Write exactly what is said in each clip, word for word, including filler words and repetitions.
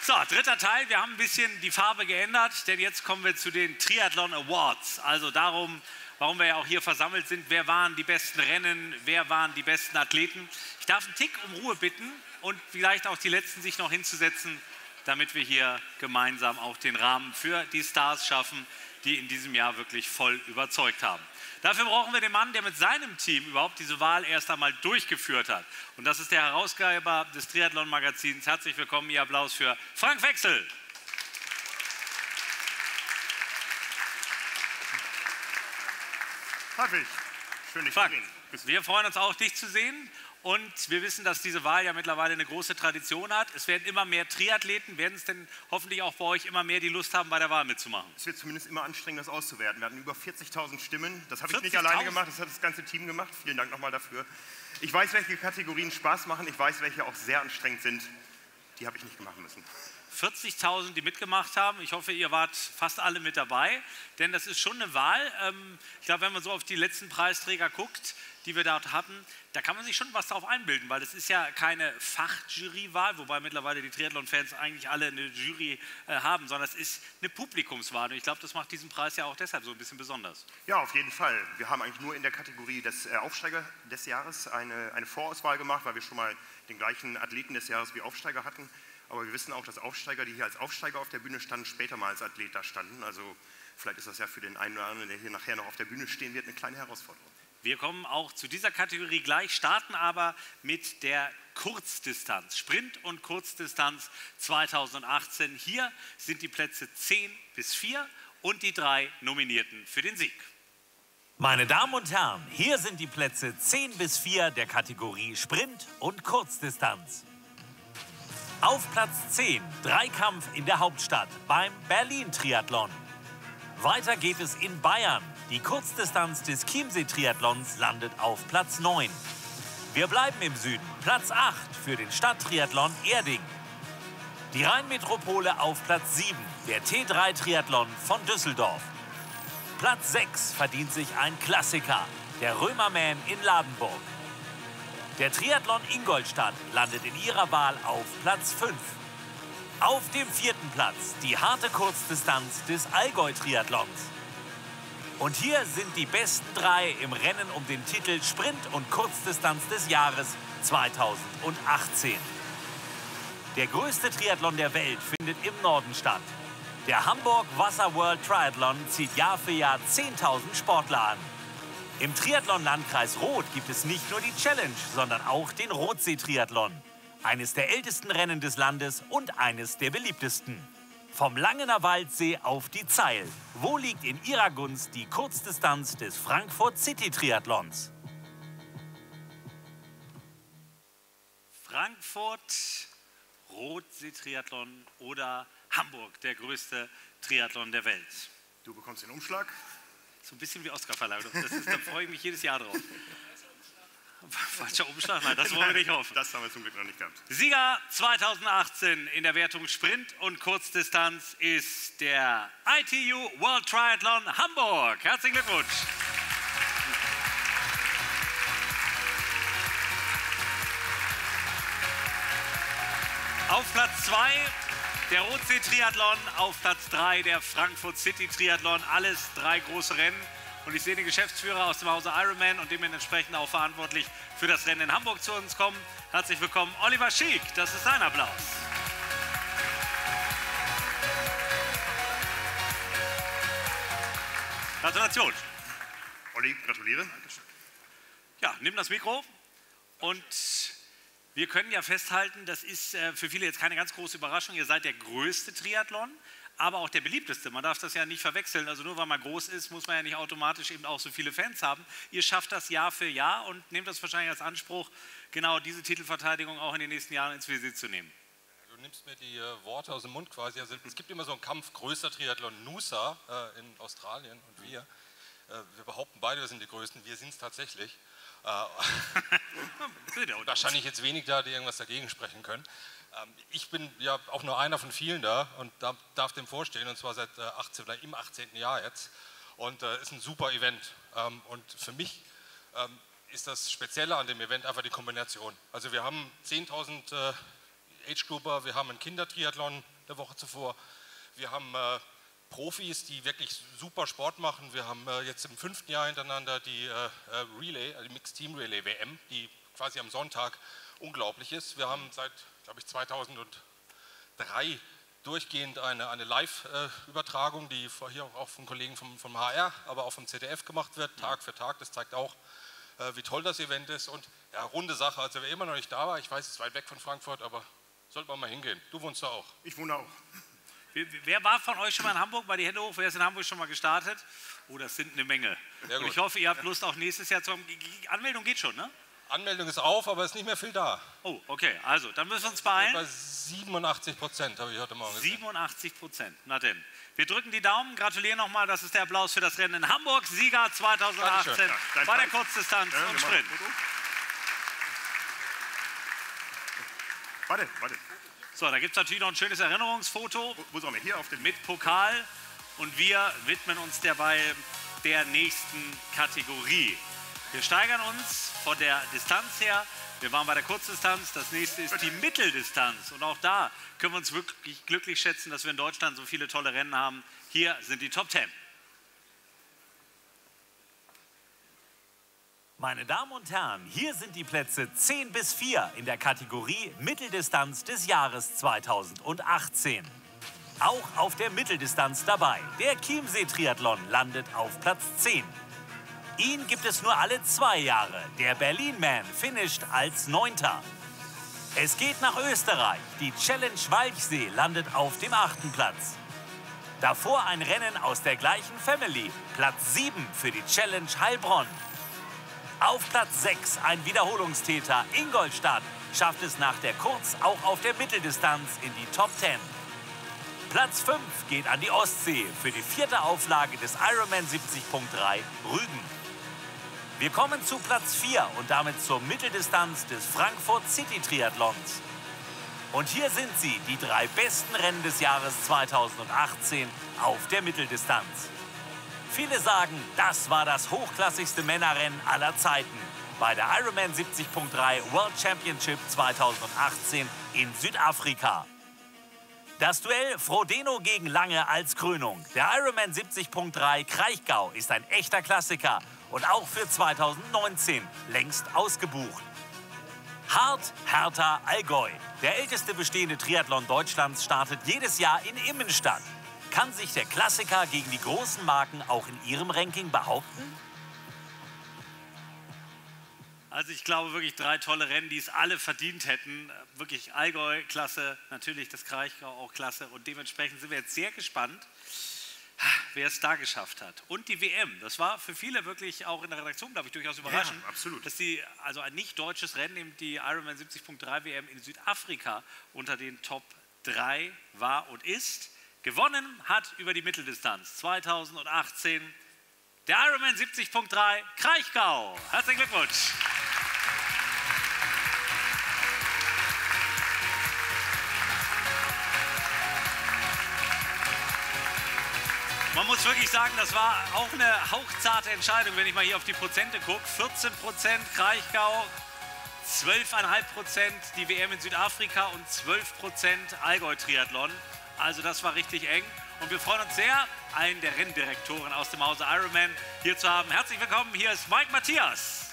So, dritter Teil. Wir haben ein bisschen die Farbe geändert, denn jetzt kommen wir zu den Triathlon Awards. Also darum, warum wir ja auch hier versammelt sind. Wer waren die besten Rennen? Wer waren die besten Athleten? Ich darf einen Tick um Ruhe bitten und vielleicht auch die Letzten sich noch hinzusetzen, damit wir hier gemeinsam auch den Rahmen für die Stars schaffen, die in diesem Jahr wirklich voll überzeugt haben. Dafür brauchen wir den Mann, der mit seinem Team überhaupt diese Wahl erst einmal durchgeführt hat. Und das ist der Herausgeber des Triathlon-Magazins. Herzlich willkommen, Ihr Applaus für Frank Wechsel. Hartwig, schön dich Frank, zu sehen. wir freuen uns auch, dich zu sehen. Und wir wissen, dass diese Wahl ja mittlerweile eine große Tradition hat. Es werden immer mehr Triathleten. Werden es denn hoffentlich auch bei euch immer mehr, die Lust haben, bei der Wahl mitzumachen? Es wird zumindest immer anstrengend, das auszuwerten. Wir hatten über vierzigtausend Stimmen. Das habe ich nicht alleine gemacht, das hat das ganze Team gemacht. Vielen Dank nochmal dafür. Ich weiß, welche Kategorien Spaß machen. Ich weiß, welche auch sehr anstrengend sind. Die habe ich nicht machen müssen. vierzigtausend, die mitgemacht haben. Ich hoffe, ihr wart fast alle mit dabei, denn das ist schon eine Wahl. Ich glaube, wenn man so auf die letzten Preisträger guckt, die wir dort hatten, da kann man sich schon was darauf einbilden, weil das ist ja keine Fachjurywahl, wobei mittlerweile die Triathlon-Fans eigentlich alle eine Jury äh, haben, sondern es ist eine Publikumswahl. Und ich glaube, das macht diesen Preis ja auch deshalb so ein bisschen besonders. Ja, auf jeden Fall. Wir haben eigentlich nur in der Kategorie des äh, Aufsteiger des Jahres eine, eine Vorauswahl gemacht, weil wir schon mal den gleichen Athleten des Jahres wie Aufsteiger hatten. Aber wir wissen auch, dass Aufsteiger, die hier als Aufsteiger auf der Bühne standen, später mal als Athlet da standen. Also vielleicht ist das ja für den einen oder anderen, der hier nachher noch auf der Bühne stehen wird, eine kleine Herausforderung. Wir kommen auch zu dieser Kategorie gleich, starten aber mit der Kurzdistanz, Sprint und Kurzdistanz zweitausendachtzehn. Hier sind die Plätze zehn bis vier und die drei Nominierten für den Sieg. Meine Damen und Herren, hier sind die Plätze zehn bis vier der Kategorie Sprint und Kurzdistanz. Auf Platz zehn, Dreikampf in der Hauptstadt beim Berlin-Triathlon. Weiter geht es in Bayern. Die Kurzdistanz des Chiemsee-Triathlons landet auf Platz neun. Wir bleiben im Süden. Platz acht für den Stadttriathlon Erding. Die Rheinmetropole auf Platz sieben, der T drei Triathlon von Düsseldorf. Platz sechs verdient sich ein Klassiker, der Römerman in Ladenburg. Der Triathlon Ingolstadt landet in ihrer Wahl auf Platz fünf. Auf dem vierten Platz die harte Kurzdistanz des Allgäu-Triathlons. Und hier sind die besten drei im Rennen um den Titel Sprint und Kurzdistanz des Jahres zweitausendachtzehn. Der größte Triathlon der Welt findet im Norden statt. Der Hamburg Wasser World Triathlon zieht Jahr für Jahr zehntausend Sportler an. Im Triathlon-Landkreis Roth gibt es nicht nur die Challenge, sondern auch den Rothsee-Triathlon. Eines der ältesten Rennen des Landes und eines der beliebtesten. Vom Langener Waldsee auf die Zeil. Wo liegt in Ihrer Gunst die Kurzdistanz des Frankfurt City Triathlons? Frankfurt, Rothsee-Triathlon oder Hamburg, der größte Triathlon der Welt. Du bekommst den Umschlag. So ein bisschen wie Oscarverleihung. Das ist, da freue ich mich jedes Jahr drauf. Falscher Umschlag? Nein, das wollen wir nicht hoffen. Das haben wir zum Glück noch nicht gehabt. Sieger zweitausendachtzehn in der Wertung Sprint und Kurzdistanz ist der I T U World Triathlon Hamburg. Herzlichen Glückwunsch. Auf Platz zwei der Rothsee Triathlon, auf Platz drei der Frankfurt City Triathlon. Alles drei große Rennen. Und ich sehe den Geschäftsführer aus dem Hause Ironman und dementsprechend auch verantwortlich für das Rennen in Hamburg zu uns kommen. Herzlich willkommen, Oliver Schiek. Das ist sein Applaus. Gratulation. Olli, gratuliere. Ja, nimm das Mikro. Und wir können ja festhalten, das ist äh, für viele jetzt keine ganz große Überraschung. Ihr seid der größte Triathlon, aber auch der beliebteste. Man darf das ja nicht verwechseln. Also nur weil man groß ist, muss man ja nicht automatisch eben auch so viele Fans haben. Ihr schafft das Jahr für Jahr und nehmt das wahrscheinlich als Anspruch, genau diese Titelverteidigung auch in den nächsten Jahren ins Visier zu nehmen. Du nimmst mir die äh, Worte aus dem Mund quasi. Also, es gibt immer so einen Kampf, größter Triathlon, Noosa äh, in Australien und wir. Äh, wir behaupten beide, wir sind die Größten. Wir sind es tatsächlich. Äh, wahrscheinlich jetzt wenig da, die irgendwas dagegen sprechen können. Ähm, ich bin ja auch nur einer von vielen da und da, darf dem vorstehen, und zwar seit äh, achtzehn, im achtzehnten Jahr jetzt. Und äh, ist ein super Event. Ähm, und für mich ähm, ist das Spezielle an dem Event einfach die Kombination. Also wir haben zehntausend äh, Age-Grouper, wir haben einen Kindertriathlon, der Woche zuvor. Wir haben äh, Profis, die wirklich super Sport machen. Wir haben äh, jetzt im fünften Jahr hintereinander die äh, Relay, die Mixed Team Relay W M, die quasi am Sonntag unglaublich ist. Wir haben seit, glaube ich, zweitausenddrei durchgehend eine, eine Live-Übertragung, die hier auch von Kollegen vom, vom H R, aber auch vom Z D F gemacht wird, Tag für Tag. Das zeigt auch, äh, wie toll das Event ist. Und ja, runde Sache, also wer immer noch nicht da war, ich weiß, es ist weit weg von Frankfurt, aber sollte man mal hingehen. Du wohnst da auch. Ich wohne auch. Wer war von euch schon mal in Hamburg? Mal die Hände hoch, wer ist in Hamburg schon mal gestartet? Oh, das sind eine Menge. Und ich hoffe, ihr habt Lust, auch nächstes Jahr zu kommen. Die Anmeldung geht schon, ne? Anmeldung ist auf, aber es ist nicht mehr viel da. Oh, okay, also dann müssen wir uns beeilen. Bei siebenundachtzig Prozent habe ich heute Morgen gesehen. siebenundachtzig Prozent, na denn. Wir drücken die Daumen, gratulieren nochmal, das ist der Applaus für das Rennen in Hamburg. Sieger zweitausendachtzehn ja, bei der Kurzdistanz ja, und Sprint. Warte, warte. So, da gibt es natürlich noch ein schönes Erinnerungsfoto. Wo, wo sollen wir? Hier auf den... Mit Pokal und wir widmen uns dabei der nächsten Kategorie. Wir steigern uns von der Distanz her. Wir waren bei der Kurzdistanz, das nächste ist die Mitteldistanz. Und auch da können wir uns wirklich glücklich schätzen, dass wir in Deutschland so viele tolle Rennen haben. Hier sind die Top Ten. Meine Damen und Herren, hier sind die Plätze zehn bis vier in der Kategorie Mitteldistanz des Jahres zweitausendachtzehn. Auch auf der Mitteldistanz dabei. Der Chiemsee-Triathlon landet auf Platz zehn. Ihn gibt es nur alle zwei Jahre. Der Berlin-Man finisht als Neunter. Es geht nach Österreich. Die Challenge Walchsee landet auf dem achten Platz. Davor ein Rennen aus der gleichen Family. Platz sieben für die Challenge Heilbronn. Auf Platz sechs ein Wiederholungstäter. Ingolstadt schafft es nach der Kurz auch auf der Mitteldistanz in die Top zehn. Platz fünf geht an die Ostsee für die vierte Auflage des Ironman siebzig Punkt drei Rügen. Wir kommen zu Platz vier und damit zur Mitteldistanz des Frankfurt City Triathlons. Und hier sind sie, die drei besten Rennen des Jahres zweitausendachtzehn auf der Mitteldistanz. Viele sagen, das war das hochklassigste Männerrennen aller Zeiten bei der Ironman siebzig Punkt drei World Championship zweitausendachtzehn in Südafrika. Das Duell Frodeno gegen Lange als Krönung. Der Ironman siebzig Punkt drei Kraichgau ist ein echter Klassiker und auch für zweitausendneunzehn längst ausgebucht. Hart, Hertha, Allgäu. Der älteste bestehende Triathlon Deutschlands startet jedes Jahr in Immenstadt. Kann sich der Klassiker gegen die großen Marken auch in Ihrem Ranking behaupten? Also ich glaube wirklich drei tolle Rennen, die es alle verdient hätten. Wirklich Allgäu, klasse, natürlich das Kraichgau auch klasse. Und dementsprechend sind wir jetzt sehr gespannt, wer es da geschafft hat. Und die W M, das war für viele wirklich auch in der Redaktion, glaube ich, durchaus überraschend, ja, absolut. dass die, also ein nicht deutsches Rennen, eben die Ironman siebzig Punkt drei W M in Südafrika unter den Top drei war und ist. Gewonnen hat über die Mitteldistanz zweitausendachtzehn der Ironman siebzig Punkt drei Kraichgau. Herzlichen Glückwunsch! Man muss wirklich sagen, das war auch eine hauchzarte Entscheidung, wenn ich mal hier auf die Prozente gucke. vierzehn Prozent Kraichgau, zwölf Komma fünf Prozent die W M in Südafrika und zwölf Prozent Allgäu-Triathlon. Also das war richtig eng. Und wir freuen uns sehr, einen der Renndirektoren aus dem Hause Ironman hier zu haben. Herzlich willkommen, hier ist Mike Matthias.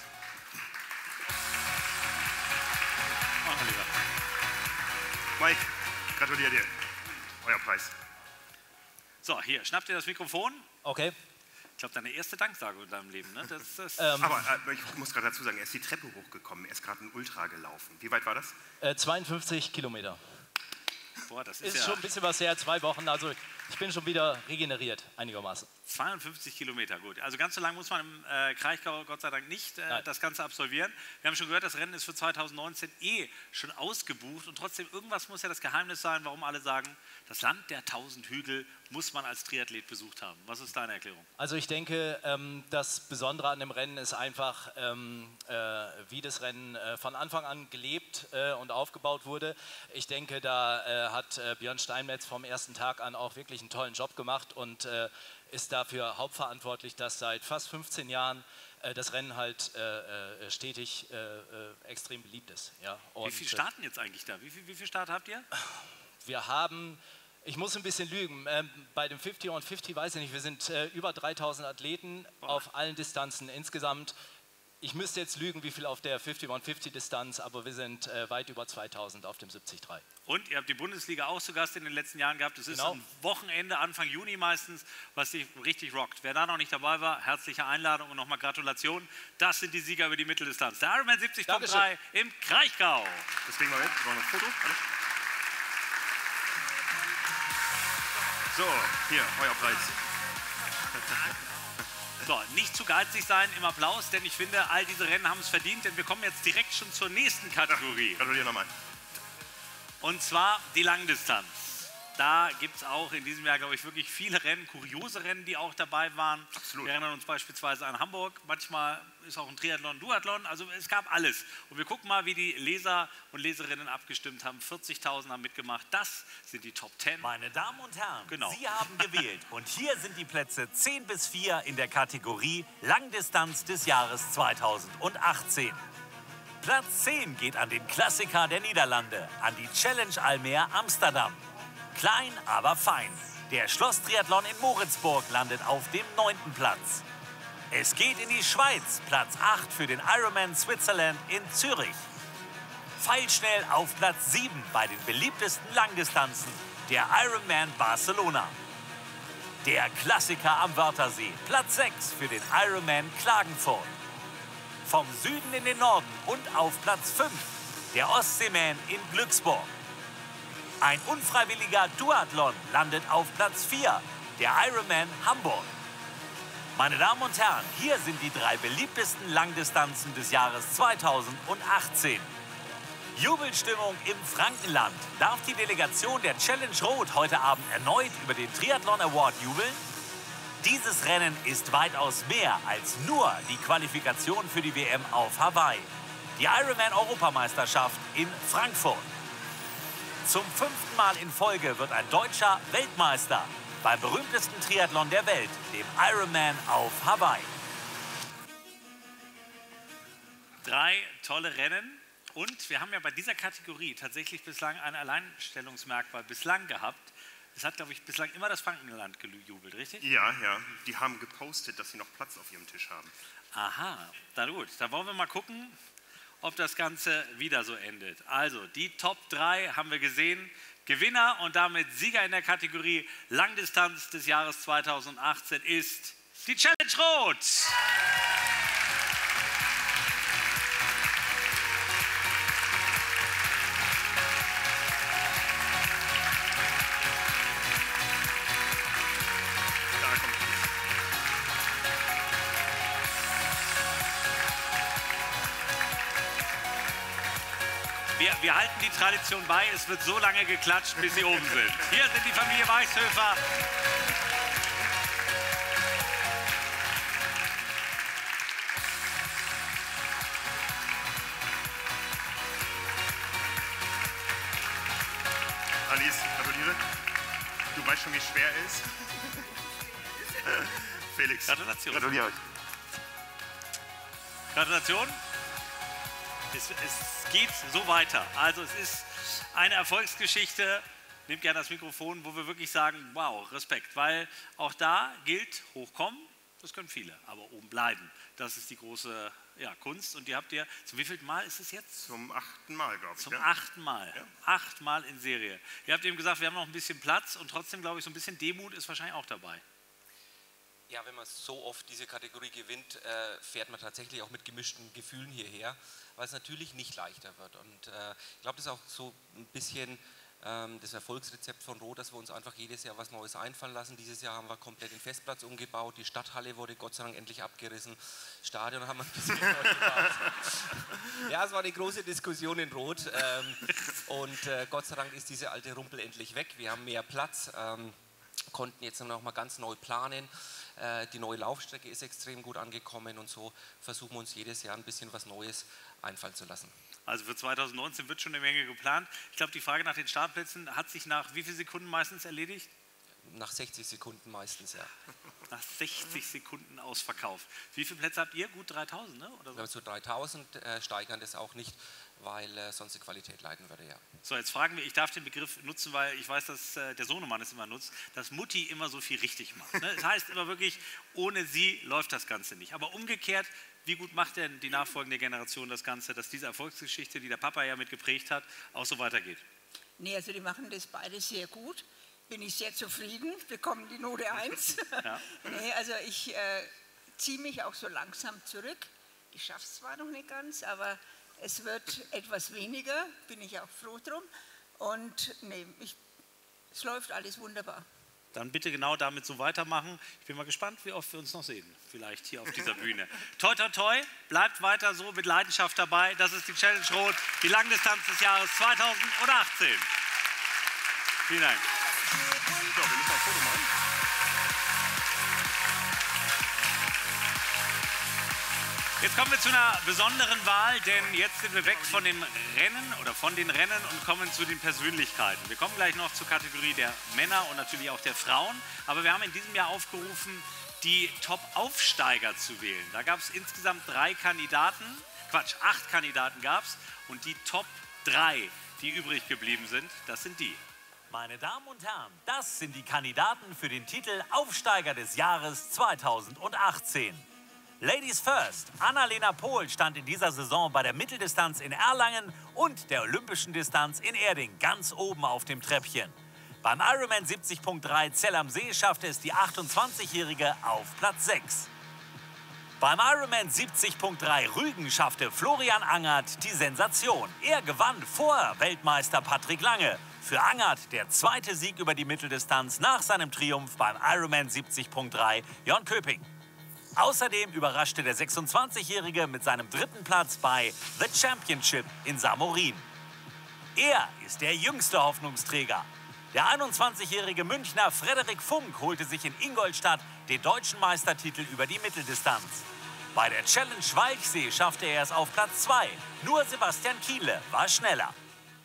Oh, lieber. Mike, gratuliere dir. Euer Preis. So, hier, schnapp dir das Mikrofon. Okay. Ich glaube, deine erste Danksage in deinem Leben, ne? Das, das ähm, Aber äh, ich muss gerade dazu sagen, er ist die Treppe hochgekommen, er ist gerade ein Ultra gelaufen. Wie weit war das? Äh, zweiundfünfzig Kilometer. Boah, das ist, Ist ja schon ein bisschen was her, zwei Wochen, also ich bin schon wieder regeneriert, einigermaßen. zweiundfünfzig Kilometer, gut. Also ganz so lang muss man im äh, Kraichgau Gott sei Dank nicht äh, das Ganze absolvieren. Wir haben schon gehört, das Rennen ist für zweitausendneunzehn eh schon ausgebucht und trotzdem irgendwas muss ja das Geheimnis sein, warum alle sagen, das Land der tausend Hügel muss man als Triathlet besucht haben. Was ist deine Erklärung? Also ich denke, ähm, das Besondere an dem Rennen ist einfach, ähm, äh, wie das Rennen äh, von Anfang an gelebt äh, und aufgebaut wurde. Ich denke, da äh, hat äh, Björn Steinmetz vom ersten Tag an auch wirklich einen tollen Job gemacht und äh, ist dafür hauptverantwortlich, dass seit fast fünfzehn Jahren äh, das Rennen halt äh, äh, stetig äh, äh, extrem beliebt ist. Ja? Und wie viele starten jetzt eigentlich da? Wie viele wie viel Start habt ihr? wir haben Ich muss ein bisschen lügen. Ähm, bei dem fünfzig on fünfzig weiß ich nicht, wir sind äh, über dreitausend Athleten auf allen Distanzen insgesamt. Ich müsste jetzt lügen, wie viel auf der fünfzig on fünfzig Distanz, aber wir sind äh, weit über zweitausend auf dem siebzig drei. Und ihr habt die Bundesliga auch zu Gast in den letzten Jahren gehabt. Es ist Genau. ein Wochenende, Anfang Juni meistens, was sich richtig rockt. Wer da noch nicht dabei war, herzliche Einladung und nochmal Gratulation. Das sind die Sieger über die Mitteldistanz. Der Ironman siebzig Punkt drei im Kraichgau. Deswegen mal mit, wir wollen ein Foto. Alles. So, hier, euer Preis. So, nicht zu geizig sein im Applaus, denn ich finde, all diese Rennen haben es verdient, denn wir kommen jetzt direkt schon zur nächsten Kategorie. Gratuliere nochmal. Und zwar die Langdistanz. Da gibt es auch in diesem Jahr, glaube ich, wirklich viele Rennen, kuriose Rennen, die auch dabei waren. Absolut. Wir erinnern uns beispielsweise an Hamburg. Manchmal ist auch ein Triathlon, Duathlon. Also es gab alles. Und wir gucken mal, wie die Leser und Leserinnen abgestimmt haben. vierzigtausend haben mitgemacht. Das sind die Top zehn. Meine Damen und Herren, Genau. Sie haben gewählt. Und hier sind die Plätze zehn bis vier in der Kategorie Langdistanz des Jahres zweitausendachtzehn. Platz zehn geht an den Klassiker der Niederlande, an die Challenge Almere Amsterdam. Klein, aber fein. Der Schlosstriathlon in Moritzburg landet auf dem neunten Platz. Es geht in die Schweiz, Platz acht für den Ironman Switzerland in Zürich. Pfeilschnell auf Platz sieben bei den beliebtesten Langdistanzen, der Ironman Barcelona. Der Klassiker am Wörthersee, Platz sechs für den Ironman Klagenfurt. Vom Süden in den Norden und auf Platz fünf, der Ostseeman in Glücksburg. Ein unfreiwilliger Duathlon landet auf Platz vier, der Ironman Hamburg. Meine Damen und Herren, hier sind die drei beliebtesten Langdistanzen des Jahres zweitausendachtzehn. Jubelstimmung im Frankenland. Darf die Delegation der Challenge Rot heute Abend erneut über den Triathlon Award jubeln? Dieses Rennen ist weitaus mehr als nur die Qualifikation für die W M auf Hawaii. Die Ironman-Europameisterschaft in Frankfurt. Zum fünften Mal in Folge wird ein Deutscher Weltmeister beim berühmtesten Triathlon der Welt, dem Ironman auf Hawaii. Drei tolle Rennen. Und wir haben ja bei dieser Kategorie tatsächlich bislang ein Alleinstellungsmerkmal bislang gehabt. Es hat, glaube ich, bislang immer das Frankenland gejubelt, richtig? Ja, ja. Die haben gepostet, dass sie noch Platz auf ihrem Tisch haben. Aha, na gut. Da wollen wir mal gucken, ob das Ganze wieder so endet. Also, die Top drei haben wir gesehen. Gewinner und damit Sieger in der Kategorie Langdistanz des Jahres zweitausendachtzehn ist die Challenge Rot. Wir, wir halten die Tradition bei, es wird so lange geklatscht, bis sie oben sind. Hier sind die Familie Weichshöfer. Alice, gratuliere. Du weißt schon, wie schwer er ist. Felix, Gratulation. gratuliere euch. Gratulation. Es, es geht so weiter. Also es ist eine Erfolgsgeschichte. Nehmt gerne das Mikrofon, wo wir wirklich sagen, wow, Respekt. Weil auch da gilt, hochkommen, das können viele, aber oben bleiben. Das ist die große ja, Kunst. Und die habt ihr, zum wievielten Mal ist es jetzt? Zum achten Mal, glaube ich. Zum ja? achten Mal. Ja. Achtmal in Serie. Ihr habt eben gesagt, wir haben noch ein bisschen Platz und trotzdem, glaube ich, so ein bisschen Demut ist wahrscheinlich auch dabei. Ja, wenn man so oft diese Kategorie gewinnt, äh, fährt man tatsächlich auch mit gemischten Gefühlen hierher, weil es natürlich nicht leichter wird. Und äh, ich glaube, das ist auch so ein bisschen ähm, das Erfolgsrezept von Rot, dass wir uns einfach jedes Jahr was Neues einfallen lassen. Dieses Jahr haben wir komplett den Festplatz umgebaut, die Stadthalle wurde Gott sei Dank endlich abgerissen, das Stadion haben wir ein bisschen neu gebaut. Ja, es war eine große Diskussion in Rot ähm, und äh, Gott sei Dank ist diese alte Rumpel endlich weg. Wir haben mehr Platz, ähm, konnten jetzt noch mal ganz neu planen. Die neue Laufstrecke ist extrem gut angekommen und so versuchen wir uns jedes Jahr ein bisschen was Neues einfallen zu lassen. Also für zweitausendneunzehn wird schon eine Menge geplant. Ich glaube, die Frage nach den Startplätzen hat sich nach wie vielen Sekunden meistens erledigt? Nach sechzig Sekunden meistens, ja. Nach sechzig Sekunden ausverkauft. Wie viele Plätze habt ihr? Gut dreitausend, ne? Oder so? Wir haben so dreitausend, äh, steigern das auch nicht, weil äh, sonst die Qualität leiden würde, ja. So, jetzt fragen wir, ich darf den Begriff nutzen, weil ich weiß, dass äh, der Sohnemann es immer nutzt, dass Mutti immer so viel richtig macht. Ne? Das heißt immer wirklich, ohne sie läuft das Ganze nicht. Aber umgekehrt, wie gut macht denn die nachfolgende Generation das Ganze, dass diese Erfolgsgeschichte, die der Papa ja mit geprägt hat, auch so weitergeht? Nee, also die machen das beide sehr gut. Bin ich sehr zufrieden, bekommen die Note eins. Ja. Nee, also ich äh, ziehe mich auch so langsam zurück. Ich schaffe es zwar noch nicht ganz, aber es wird etwas weniger, bin ich auch froh drum. Und nee, ich, es läuft alles wunderbar. Dann bitte genau damit so weitermachen. Ich bin mal gespannt, wie oft wir uns noch sehen, vielleicht hier auf dieser Bühne. Toi, toi, toi, bleibt weiter so mit Leidenschaft dabei. Das ist die Challenge Rot, die Langdistanz des Jahres zweitausendachtzehn. Vielen Dank. So, wir müssen ein Foto machen. Jetzt kommen wir zu einer besonderen Wahl, denn jetzt sind wir weg von dem Rennen oder von den Rennen und kommen zu den Persönlichkeiten. Wir kommen gleich noch zur Kategorie der Männer und natürlich auch der Frauen. Aber wir haben in diesem Jahr aufgerufen, die Top-Aufsteiger zu wählen. Da gab es insgesamt drei Kandidaten, Quatsch, acht Kandidaten gab es und die Top drei, die übrig geblieben sind, das sind die. Meine Damen und Herren, das sind die Kandidaten für den Titel Aufsteiger des Jahres zweitausendachtzehn. Ladies first, Annalena Pohl stand in dieser Saison bei der Mitteldistanz in Erlangen und der Olympischen Distanz in Erding ganz oben auf dem Treppchen. Beim Ironman siebzig Punkt drei Zell am See schaffte es die achtundzwanzigjährige auf Platz sechs. Beim Ironman siebzig Punkt drei Rügen schaffte Florian Angert die Sensation. Er gewann vor Weltmeister Patrick Lange. Für Angert der zweite Sieg über die Mitteldistanz nach seinem Triumph beim Ironman siebzig Punkt drei Jönköping. Außerdem überraschte der sechsundzwanzigjährige mit seinem dritten Platz bei The Championship in Samorin. Er ist der jüngste Hoffnungsträger. Der einundzwanzigjährige Münchner Frederik Funk holte sich in Ingolstadt den deutschen Meistertitel über die Mitteldistanz. Bei der Challenge Walchsee schaffte er es auf Platz zwei. Nur Sebastian Kienle war schneller.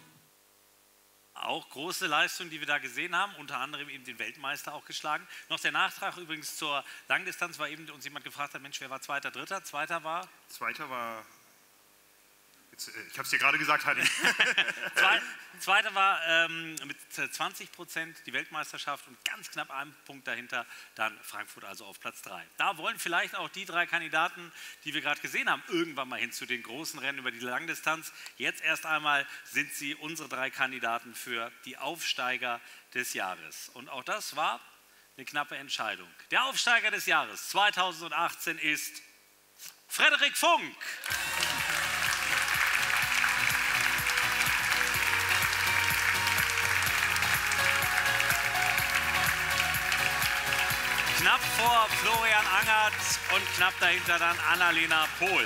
Auch große Leistung, die wir da gesehen haben, unter anderem eben den Weltmeister auch geschlagen. Noch der Nachtrag übrigens zur Langdistanz, war eben uns jemand gefragt hat, Mensch, wer war Zweiter, Dritter? Zweiter war? Zweiter war, jetzt, ich habe es dir gerade gesagt, Heidi. Zwei, Zweiter war ähm, mit zwanzig Prozent die Weltmeisterschaft und ganz knapp einen Punkt dahinter dann Frankfurt, also auf Platz drei. Da wollen vielleicht auch die drei Kandidaten, die wir gerade gesehen haben, irgendwann mal hin zu den großen Rennen über die Langdistanz. Jetzt erst einmal sind sie unsere drei Kandidaten für die Aufsteiger des Jahres. Und auch das war eine knappe Entscheidung. Der Aufsteiger des Jahres zweitausendachtzehn ist Frederik Funk. Knapp vor Florian Angert und knapp dahinter dann Annalena Pohl.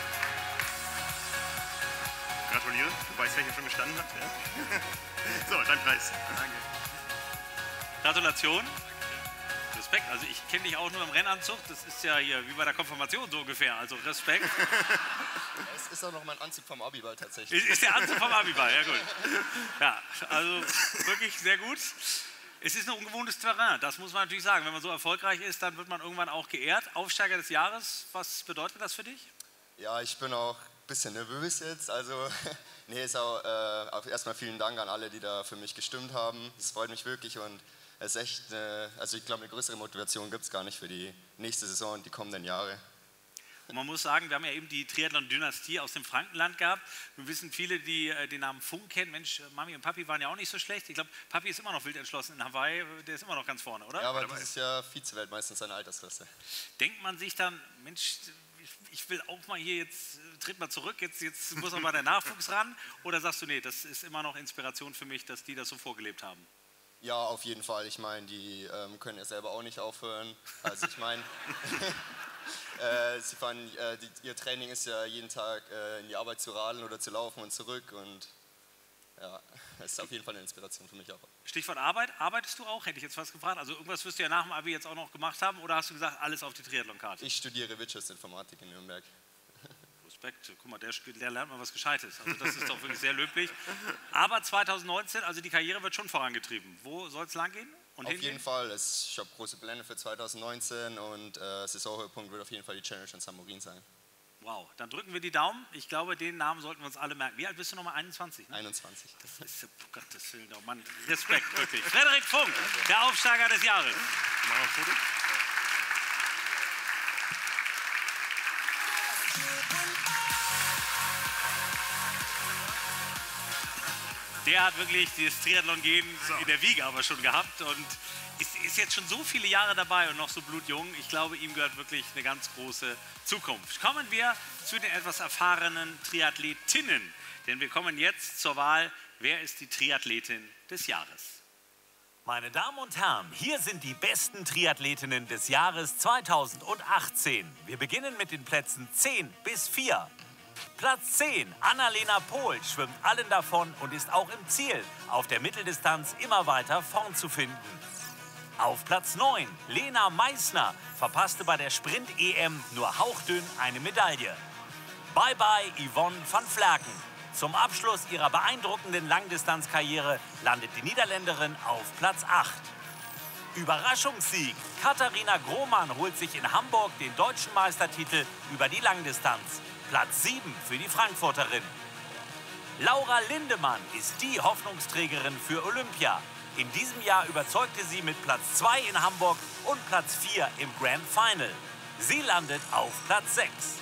Gratuliere, du weißt, wer hier schon gestanden hat. Ja? So, dein Preis. Danke. Gratulation. Respekt, also ich kenne dich auch nur im Rennanzug, das ist ja hier wie bei der Konfirmation so ungefähr, also Respekt. Es ist auch noch mein Anzug vom Abiball tatsächlich. Ist, ist der Anzug vom Abiball, ja gut. Ja, also wirklich sehr gut. Es ist ein ungewohntes Terrain, das muss man natürlich sagen. Wenn man so erfolgreich ist, dann wird man irgendwann auch geehrt. Aufsteiger des Jahres, was bedeutet das für dich? Ja, ich bin auch ein bisschen nervös jetzt. Also, nee, ist auch, äh, erstmal vielen Dank an alle, die da für mich gestimmt haben. Das freut mich wirklich und es ist echt, äh, also ich glaube, eine größere Motivation gibt es gar nicht für die nächste Saison und die kommenden Jahre. Und man muss sagen, wir haben ja eben die Triathlon-Dynastie aus dem Frankenland gehabt. Wir wissen viele, die äh, den Namen Funk kennen. Mensch, Mami und Papi waren ja auch nicht so schlecht. Ich glaube, Papi ist immer noch wild entschlossen in Hawaii. Der ist immer noch ganz vorne, oder? Ja, aber dieses Jahr Vize-Weltmeister in seiner Altersklasse. Denkt man sich dann, Mensch, ich will auch mal hier jetzt, tritt mal zurück, jetzt, jetzt muss auch mal der Nachwuchs ran? Oder sagst du, nee, das ist immer noch Inspiration für mich, dass die das so vorgelebt haben? Ja, auf jeden Fall. Ich meine, die ähm, können ja selber auch nicht aufhören. Also ich meine... Äh, sie fahren, äh, die, ihr Training ist ja jeden Tag äh, in die Arbeit zu radeln oder zu laufen und zurück und ja, das ist auf jeden Fall eine Inspiration für mich auch. Stichwort Arbeit, arbeitest du auch, hätte ich jetzt fast gefragt, also irgendwas wirst du ja nach dem Abi jetzt auch noch gemacht haben oder hast du gesagt, alles auf die Triathlon-Karte? Ich studiere Wirtschaftsinformatik in Nürnberg. Respekt, guck mal, der, der lernt mal was Gescheites, also das ist doch wirklich sehr löblich. Aber zweitausendneunzehn, also die Karriere wird schon vorangetrieben, wo soll es lang gehen? Und auf hingehen? jeden Fall, es, ich habe große Pläne für zweitausendneunzehn und äh, Saisonhöhepunkt wird auf jeden Fall die Challenge in Samorin sein. Wow, dann drücken wir die Daumen. Ich glaube, den Namen sollten wir uns alle merken. Wie alt bist du nochmal? einundzwanzig? Ne? einundzwanzig. Das ist, oh Gottes Willen, oh Mann, Respekt, wirklich. Frederik Funk, der Aufsteiger des Jahres. Machen wir ein Foto? Der hat wirklich das Triathlon-Gehen in der Wiege aber schon gehabt und ist, ist jetzt schon so viele Jahre dabei und noch so blutjung. Ich glaube, ihm gehört wirklich eine ganz große Zukunft. Kommen wir zu den etwas erfahrenen Triathletinnen, denn wir kommen jetzt zur Wahl, wer ist die Triathletin des Jahres? Meine Damen und Herren, hier sind die besten Triathletinnen des Jahres zweitausendachtzehn. Wir beginnen mit den Plätzen zehn bis vier. Platz zehn, Annalena Pohl, schwimmt allen davon und ist auch im Ziel auf der Mitteldistanz immer weiter vorn zu finden. Auf Platz neun, Lena Meissner, verpasste bei der Sprint-E M nur hauchdünn eine Medaille. Bye bye Yvonne van Vlerken. Zum Abschluss ihrer beeindruckenden Langdistanzkarriere landet die Niederländerin auf Platz acht. Überraschungssieg, Katharina Grohmann holt sich in Hamburg den deutschen Meistertitel über die Langdistanz. Platz sieben für die Frankfurterin. Laura Lindemann ist die Hoffnungsträgerin für Olympia. In diesem Jahr überzeugte sie mit Platz zwei in Hamburg und Platz vier im Grand Final. Sie landet auf Platz sechs.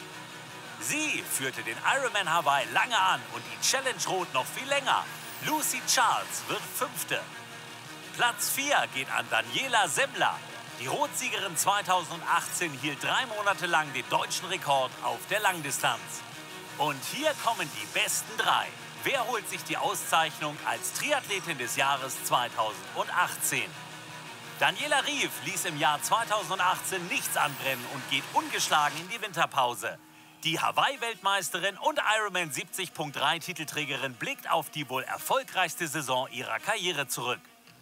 Sie führte den Ironman Hawaii lange an und die Challenge Rot noch viel länger. Lucy Charles wird Fünfte. Platz vier geht an Daniela Semmler. Die Rotsiegerin zweitausendachtzehn hielt drei Monate lang den deutschen Rekord auf der Langdistanz. Und hier kommen die besten drei. Wer holt sich die Auszeichnung als Triathletin des Jahres zweitausendachtzehn? Daniela Rief ließ im Jahr zweitausendachtzehn nichts anbrennen und geht ungeschlagen in die Winterpause. Die Hawaii-Weltmeisterin und Ironman siebzig Punkt drei Titelträgerin blickt auf die wohl erfolgreichste Saison ihrer Karriere zurück.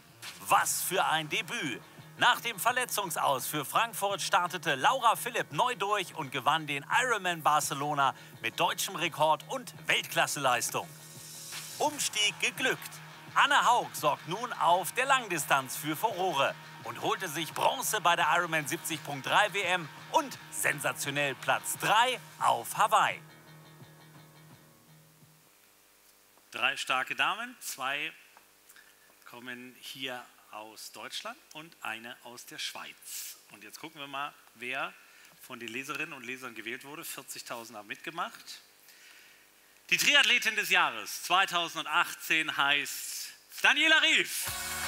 Was für ein Debüt! Nach dem Verletzungsaus für Frankfurt startete Laura Philipp neu durch und gewann den Ironman Barcelona mit deutschem Rekord und Weltklasseleistung. Umstieg geglückt. Anne Haug sorgt nun auf der Langdistanz für Furore und holte sich Bronze bei der Ironman siebzig Punkt drei W M und sensationell Platz drei auf Hawaii. Drei starke Damen, zwei kommen hier aus Deutschland und eine aus der Schweiz. Und jetzt gucken wir mal, wer von den Leserinnen und Lesern gewählt wurde. vierzigtausend haben mitgemacht. Die Triathletin des Jahres zweitausendachtzehn heißt Daniela Rief.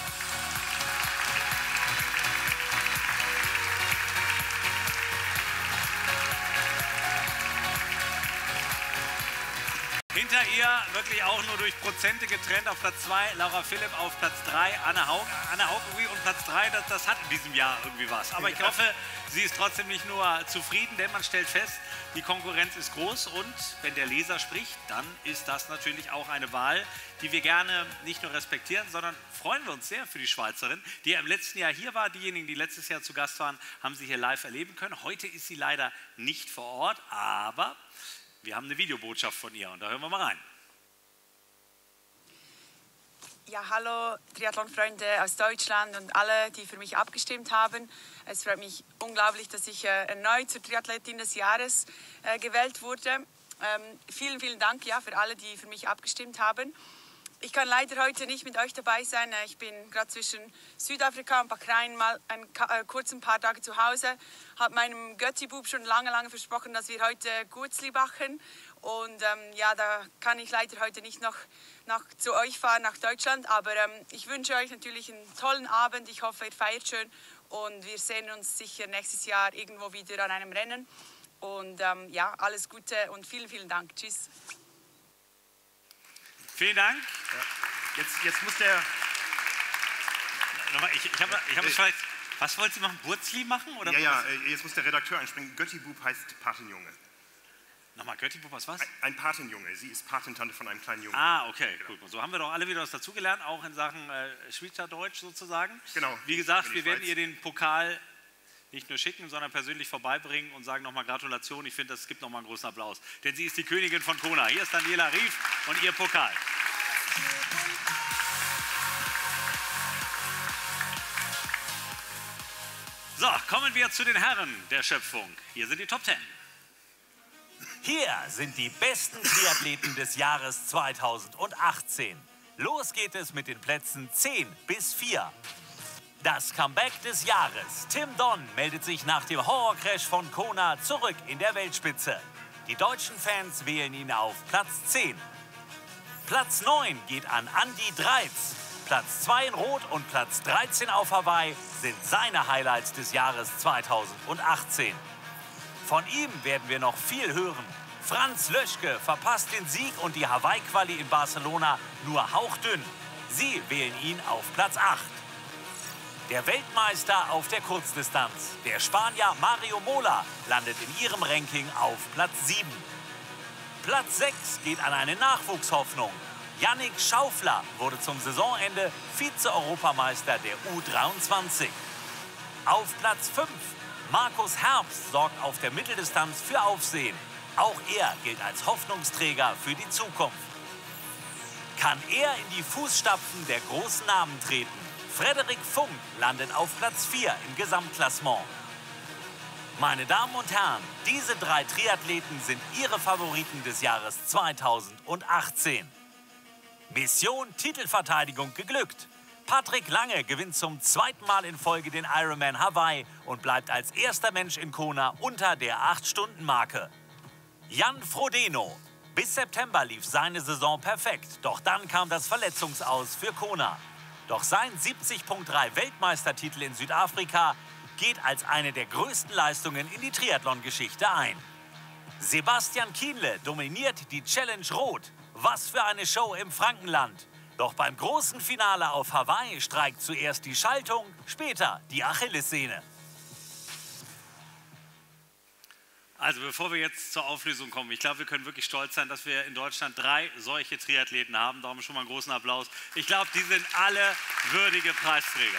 Hinter ihr wirklich auch nur durch Prozente getrennt auf Platz zwei, Laura Philipp auf Platz drei, Anne Haug. Anne Haug irgendwie und Platz drei, das, das hat in diesem Jahr irgendwie was. Aber ich hoffe, sie ist trotzdem nicht nur zufrieden, denn man stellt fest, die Konkurrenz ist groß und wenn der Leser spricht, dann ist das natürlich auch eine Wahl, die wir gerne nicht nur respektieren, sondern freuen wir uns sehr für die Schweizerin, die ja im letzten Jahr hier war. Diejenigen, die letztes Jahr zu Gast waren, haben sie hier live erleben können. Heute ist sie leider nicht vor Ort, aber wir haben eine Videobotschaft von ihr und da hören wir mal rein. Ja, hallo Triathlon-Freunde aus Deutschland und alle, die für mich abgestimmt haben. Es freut mich unglaublich, dass ich äh, erneut zur Triathletin des Jahres äh, gewählt wurde. Ähm, vielen, vielen Dank ja, für alle, die für mich abgestimmt haben. Ich kann leider heute nicht mit euch dabei sein. Ich bin gerade zwischen Südafrika und Bahrain mal ein äh, kurzen paar Tage zu Hause. Habe meinem Götti-Bub schon lange, lange versprochen, dass wir heute Gurzli machen. Und ähm, ja, da kann ich leider heute nicht noch nach, zu euch fahren, nach Deutschland. Aber ähm, ich wünsche euch natürlich einen tollen Abend. Ich hoffe, ihr feiert schön. Und wir sehen uns sicher nächstes Jahr irgendwo wieder an einem Rennen. Und ähm, ja, alles Gute und vielen, vielen Dank. Tschüss. Vielen Dank. Ja. Jetzt, jetzt muss der... Nochmal, ich ich habe ich hab es vielleicht... Was wollt Sie machen? Burzli machen? Oder ja, ja, jetzt muss der Redakteur einspringen. Götti-Bub heißt Patenjunge. Nochmal, Götti-Bub, was was? Ein, ein Patenjunge. Sie ist Patentante von einem kleinen Jungen. Ah, okay, gut. So haben wir doch alle wieder was dazugelernt, auch in Sachen äh, Schweizerdeutsch sozusagen. Genau. Wie gesagt, wir werden ihr den Pokal nicht nur schicken, sondern persönlich vorbeibringen und sagen nochmal Gratulation. Ich finde, es gibt nochmal einen großen Applaus. Denn sie ist die Königin von Kona. Hier ist Daniela Rief und ihr Pokal. So, kommen wir zu den Herren der Schöpfung. Hier sind die Top Ten. Hier sind die besten Triathleten des Jahres zweitausendachtzehn. Los geht es mit den Plätzen zehn bis vier. Das Comeback des Jahres. Tim Don meldet sich nach dem Horrorcrash von Kona zurück in der Weltspitze. Die deutschen Fans wählen ihn auf Platz zehn. Platz neun geht an Andi Dreitz. Platz zwei in Rot und Platz dreizehn auf Hawaii sind seine Highlights des Jahres zweitausendachtzehn. Von ihm werden wir noch viel hören. Franz Löschke verpasst den Sieg und die Hawaii-Quali in Barcelona nur hauchdünn. Sie wählen ihn auf Platz acht. Der Weltmeister auf der Kurzdistanz, der Spanier Mario Mola, landet in ihrem Ranking auf Platz sieben. Platz sechs geht an eine Nachwuchshoffnung. Yannick Schaufler wurde zum Saisonende Vize-Europameister der U dreiundzwanzig. Auf Platz fünf Markus Herbst sorgt auf der Mitteldistanz für Aufsehen. Auch er gilt als Hoffnungsträger für die Zukunft. Kann er in die Fußstapfen der großen Namen treten? Frederik Funk landet auf Platz vier im Gesamtklassement. Meine Damen und Herren, diese drei Triathleten sind Ihre Favoriten des Jahres zweitausendachtzehn. Mission Titelverteidigung geglückt. Patrick Lange gewinnt zum zweiten Mal in Folge den Ironman Hawaii und bleibt als erster Mensch in Kona unter der acht Stunden Marke. Jan Frodeno. Bis September lief seine Saison perfekt, doch dann kam das Verletzungsaus für Kona. Doch sein siebzig Komma drei Weltmeistertitel in Südafrika geht als eine der größten Leistungen in die Triathlon-Geschichte ein. Sebastian Kienle dominiert die Challenge Rot. Was für eine Show im Frankenland. Doch beim großen Finale auf Hawaii streikt zuerst die Schaltung, später die Achillessehne. Also bevor wir jetzt zur Auflösung kommen, ich glaube, wir können wirklich stolz sein, dass wir in Deutschland drei solche Triathleten haben. Darum schon mal einen großen Applaus. Ich glaube, die sind alle würdige Preisträger.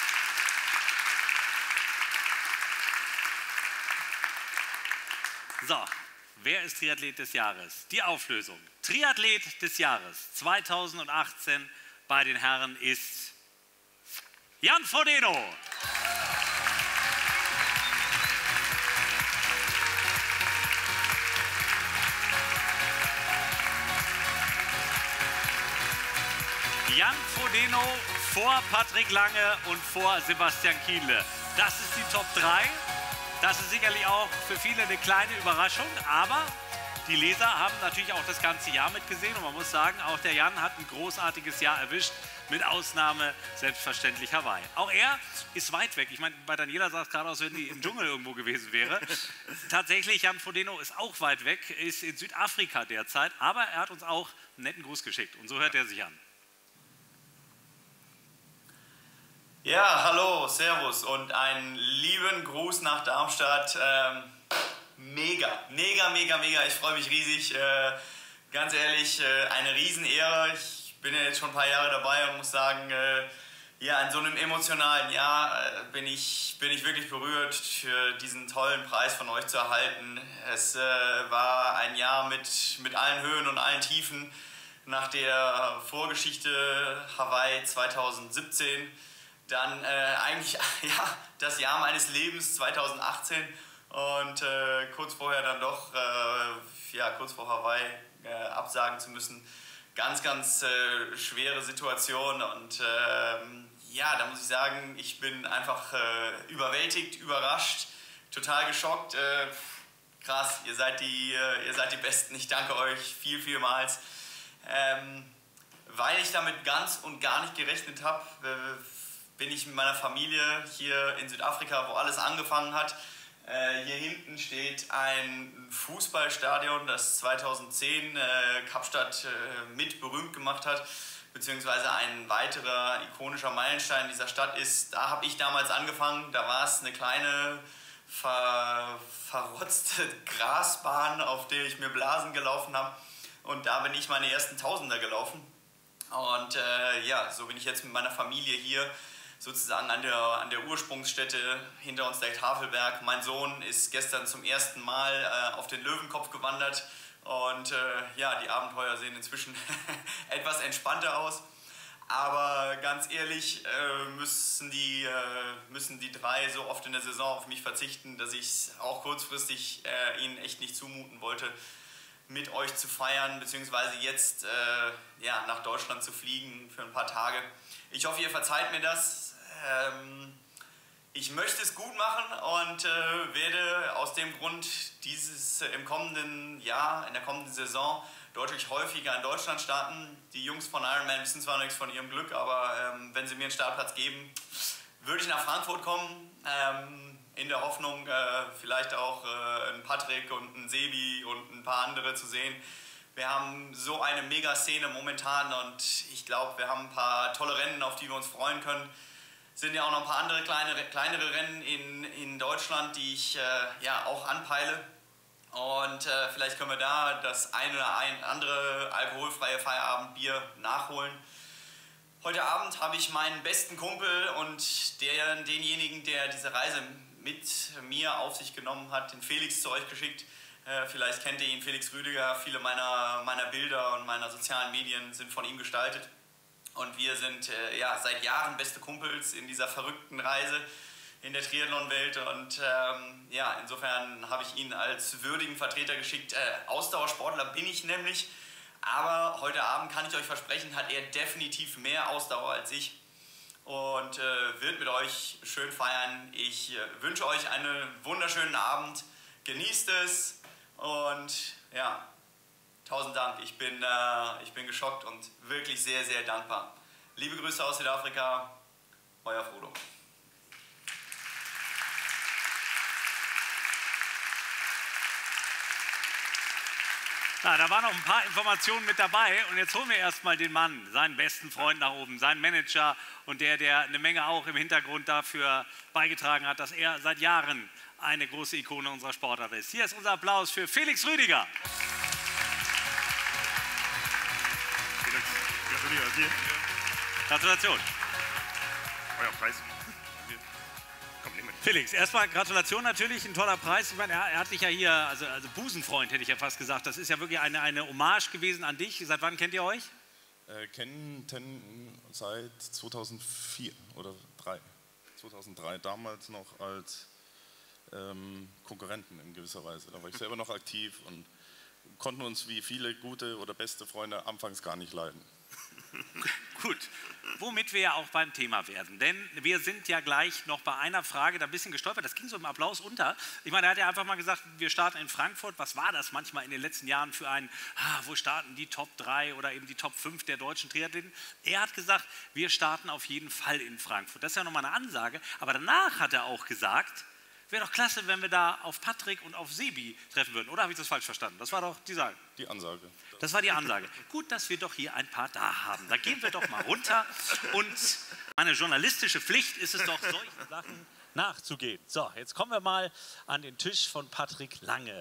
So, wer ist Triathlet des Jahres? Die Auflösung. Triathlet des Jahres zweitausendachtzehn bei den Herren ist Jan Frodeno. Jan Frodeno vor Patrick Lange und vor Sebastian Kienle. Das ist die Top drei. Das ist sicherlich auch für viele eine kleine Überraschung, aber die Leser haben natürlich auch das ganze Jahr mitgesehen und man muss sagen, auch der Jan hat ein großartiges Jahr erwischt, mit Ausnahme selbstverständlich Hawaii. Auch er ist weit weg. Ich meine, bei Daniela sah es gerade aus, wenn die im Dschungel irgendwo gewesen wäre. Tatsächlich, Jan Frodeno ist auch weit weg, ist in Südafrika derzeit, aber er hat uns auch einen netten Gruß geschickt und so hört er sich an. Ja, hallo, servus und einen lieben Gruß nach Darmstadt. Ähm, mega, mega, mega, mega. Ich freue mich riesig. Äh, ganz ehrlich, äh, eine Riesenehre. Ich bin ja jetzt schon ein paar Jahre dabei und muss sagen, äh, ja, in so einem emotionalen Jahr äh, bin ich, bin ich wirklich berührt, für diesen tollen Preis von euch zu erhalten. Es äh, war ein Jahr mit, mit allen Höhen und allen Tiefen. Nach der Vorgeschichte Hawaii zweitausendsiebzehn. Dann äh, eigentlich ja, das Jahr meines Lebens zweitausendachtzehn und äh, kurz vorher dann doch, äh, ja, kurz vor Hawaii äh, absagen zu müssen. Ganz, ganz äh, schwere Situation und äh, ja, da muss ich sagen, ich bin einfach äh, überwältigt, überrascht, total geschockt. Äh, krass, ihr seid, die, äh, ihr seid die Besten, ich danke euch viel, vielmals. Ähm, weil ich damit ganz und gar nicht gerechnet habe, äh, bin ich mit meiner Familie hier in Südafrika, wo alles angefangen hat. Äh, hier hinten steht ein Fußballstadion, das zweitausendzehn äh, Kapstadt äh, mit berühmt gemacht hat, beziehungsweise ein weiterer ikonischer Meilenstein dieser Stadt ist. Da habe ich damals angefangen, da war es eine kleine ver verrotzte Grasbahn, auf der ich mir Blasen gelaufen habe und da bin ich meine ersten Tausender gelaufen. Und äh, ja, so bin ich jetzt mit meiner Familie hier sozusagen an der, an der Ursprungsstätte, hinter uns der Tafelberg. Mein Sohn ist gestern zum ersten Mal äh, auf den Löwenkopf gewandert und äh, ja, die Abenteuer sehen inzwischen etwas entspannter aus. Aber ganz ehrlich äh, müssen, die, äh, müssen die drei so oft in der Saison auf mich verzichten, dass ich es auch kurzfristig äh, ihnen echt nicht zumuten wollte, mit euch zu feiern, beziehungsweise jetzt äh, ja, nach Deutschland zu fliegen für ein paar Tage. Ich hoffe, ihr verzeiht mir das. Ähm, ich möchte es gut machen und äh, werde aus dem Grund dieses äh, im kommenden Jahr, in der kommenden Saison, deutlich häufiger in Deutschland starten. Die Jungs von Ironman wissen zwar nichts von ihrem Glück, aber ähm, wenn sie mir einen Startplatz geben, würde ich nach Frankfurt kommen, ähm, in der Hoffnung, äh, vielleicht auch äh, einen Patrick und einen Sebi und ein paar andere zu sehen. Wir haben so eine Mega-Szene momentan und ich glaube, wir haben ein paar tolle Rennen, auf die wir uns freuen können. Es sind ja auch noch ein paar andere kleine, kleinere Rennen in, in Deutschland, die ich äh, ja auch anpeile. Und äh, vielleicht können wir da das eine oder ein andere alkoholfreie Feierabendbier nachholen. Heute Abend habe ich meinen besten Kumpel und der, denjenigen, der diese Reise mit mir auf sich genommen hat, den Felix, zu euch geschickt. Äh, vielleicht kennt ihr ihn, Felix Rüdiger. Viele meiner, meiner Bilder und meiner sozialen Medien sind von ihm gestaltet. Und wir sind äh, ja, seit Jahren beste Kumpels in dieser verrückten Reise in der Triathlon-Welt. Und ähm, ja, insofern habe ich ihn als würdigen Vertreter geschickt. Äh, Ausdauersportler bin ich nämlich. Aber heute Abend, kann ich euch versprechen, hat er definitiv mehr Ausdauer als ich. Und äh, wird mit euch schön feiern. Ich äh, wünsche euch einen wunderschönen Abend. Genießt es. Und ja, tausend Dank. Ich bin, äh, ich bin geschockt und wirklich sehr, sehr dankbar. Liebe Grüße aus Südafrika. Euer Frodo. Na, da waren noch ein paar Informationen mit dabei und jetzt holen wir erstmal den Mann, seinen besten Freund nach oben, seinen Manager und der, der eine Menge auch im Hintergrund dafür beigetragen hat, dass er seit Jahren eine große Ikone unserer Sportart ist. Hier ist unser Applaus für Felix Rüdiger. Felix, gratuliere dir. Gratulation. Euer Preis. Komm, nimm mit. Felix, erstmal Gratulation natürlich, ein toller Preis. Ich meine, er, er hat dich ja hier, also, also Busenfreund hätte ich ja fast gesagt, das ist ja wirklich eine, eine Hommage gewesen an dich. Seit wann kennt ihr euch? Äh, kennen seit zweitausendvier oder drei. zweitausenddrei, damals noch als ähm, Konkurrenten in gewisser Weise. Da war ich selber noch aktiv und konnten uns wie viele gute oder beste Freunde anfangs gar nicht leiden. Gut, womit wir ja auch beim Thema werden, denn wir sind ja gleich noch bei einer Frage da ein bisschen gestolpert, das ging so im Applaus unter. Ich meine, er hat ja einfach mal gesagt, wir starten in Frankfurt. Was war das manchmal in den letzten Jahren für ein, ah, wo starten die Top drei oder eben die Top fünf der deutschen Triathleten? Er hat gesagt, wir starten auf jeden Fall in Frankfurt. Das ist ja nochmal eine Ansage, aber danach hat er auch gesagt, wäre doch klasse, wenn wir da auf Patrick und auf Sebi treffen würden. Oder habe ich das falsch verstanden? Das war doch die Ansage. Die Ansage. Das war die Ansage. Gut, dass wir doch hier ein paar da haben. Da gehen wir doch mal runter. Und meine journalistische Pflicht ist es doch, solchen Sachen nachzugehen. So, jetzt kommen wir mal an den Tisch von Patrick Lange.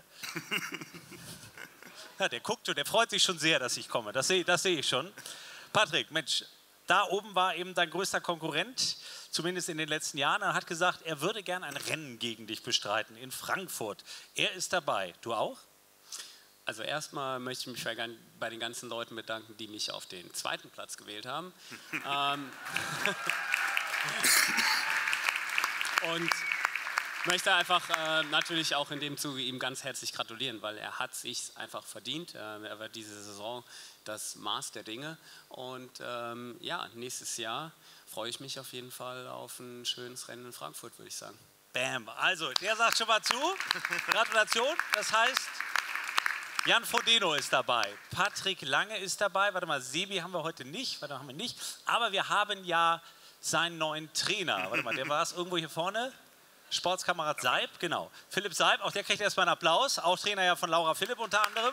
Ja, der guckt und der freut sich schon sehr, dass ich komme. Das sehe das seh ich schon. Patrick, Mensch, da oben war eben dein größter Konkurrent, zumindest in den letzten Jahren. Er hat gesagt, er würde gern ein Rennen gegen dich bestreiten in Frankfurt. Er ist dabei. Du auch? Also erstmal möchte ich mich bei den ganzen Leuten bedanken, die mich auf den zweiten Platz gewählt haben. ähm, und möchte einfach äh, natürlich auch in dem Zuge ihm ganz herzlich gratulieren, weil er hat sich einfach verdient. Äh, er war diese Saison das Maß der Dinge. Und ähm, ja, nächstes Jahr freue ich mich auf jeden Fall auf ein schönes Rennen in Frankfurt, würde ich sagen. Bam, also der sagt schon mal zu. Gratulation, das heißt, Jan Frodeno ist dabei, Patrick Lange ist dabei, warte mal, Sebi haben wir heute nicht, warte, haben wir nicht, aber wir haben ja seinen neuen Trainer, warte mal, der war es irgendwo hier vorne, Sportskamerad Seib, genau, Philipp Seib, auch der kriegt erstmal einen Applaus, auch Trainer ja von Laura Philipp unter anderem.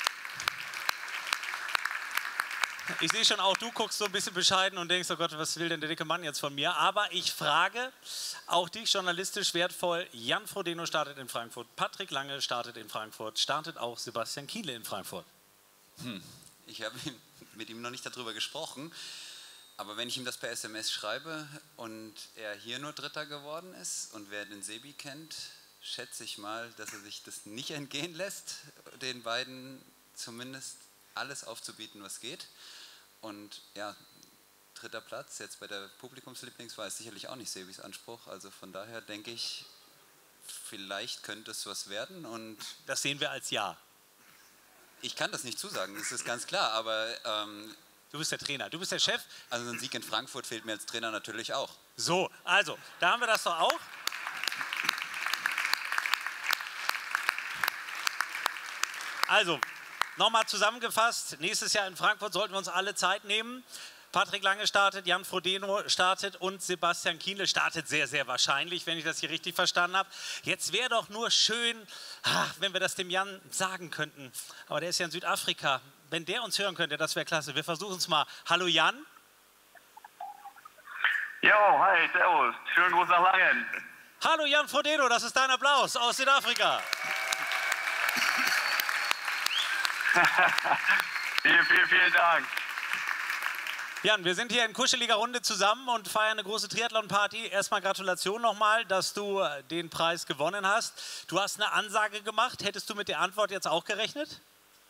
Ich sehe schon, auch du guckst so ein bisschen bescheiden und denkst, oh Gott, was will denn der dicke Mann jetzt von mir? Aber ich frage, auch dich journalistisch wertvoll, Jan Frodeno startet in Frankfurt, Patrick Lange startet in Frankfurt, startet auch Sebastian Kienle in Frankfurt. Hm. Ich habe mit ihm noch nicht darüber gesprochen, aber wenn ich ihm das per S M S schreibe und er hier nur Dritter geworden ist und wer den Sebi kennt, schätze ich mal, dass er sich das nicht entgehen lässt, den beiden zumindest alles aufzubieten, was geht. Und ja, dritter Platz jetzt bei der Publikumslieblings war ist sicherlich auch nicht Sebis Anspruch. Also von daher denke ich, vielleicht könnte es was werden. Und das sehen wir als Ja. Ich kann das nicht zusagen, das ist ganz klar, aber... Ähm, du bist der Trainer, du bist der Chef. Also ein Sieg in Frankfurt fehlt mir als Trainer natürlich auch. So, also, da haben wir das doch auch. Also, nochmal zusammengefasst, nächstes Jahr in Frankfurt sollten wir uns alle Zeit nehmen. Patrick Lange startet, Jan Frodeno startet und Sebastian Kienle startet sehr, sehr wahrscheinlich, wenn ich das hier richtig verstanden habe. Jetzt wäre doch nur schön, ach, wenn wir das dem Jan sagen könnten. Aber der ist ja in Südafrika. Wenn der uns hören könnte, das wäre klasse. Wir versuchen es mal. Hallo Jan. Jo, hi, servus. Schönen Gruß nach Langen. Hallo Jan Frodeno, das ist dein Applaus aus Südafrika. vielen, vielen, vielen Dank. Jan, wir sind hier in kuscheliger Runde zusammen und feiern eine große Triathlon-Party. Erstmal Gratulation nochmal, dass du den Preis gewonnen hast. Du hast eine Ansage gemacht. Hättest du mit der Antwort jetzt auch gerechnet?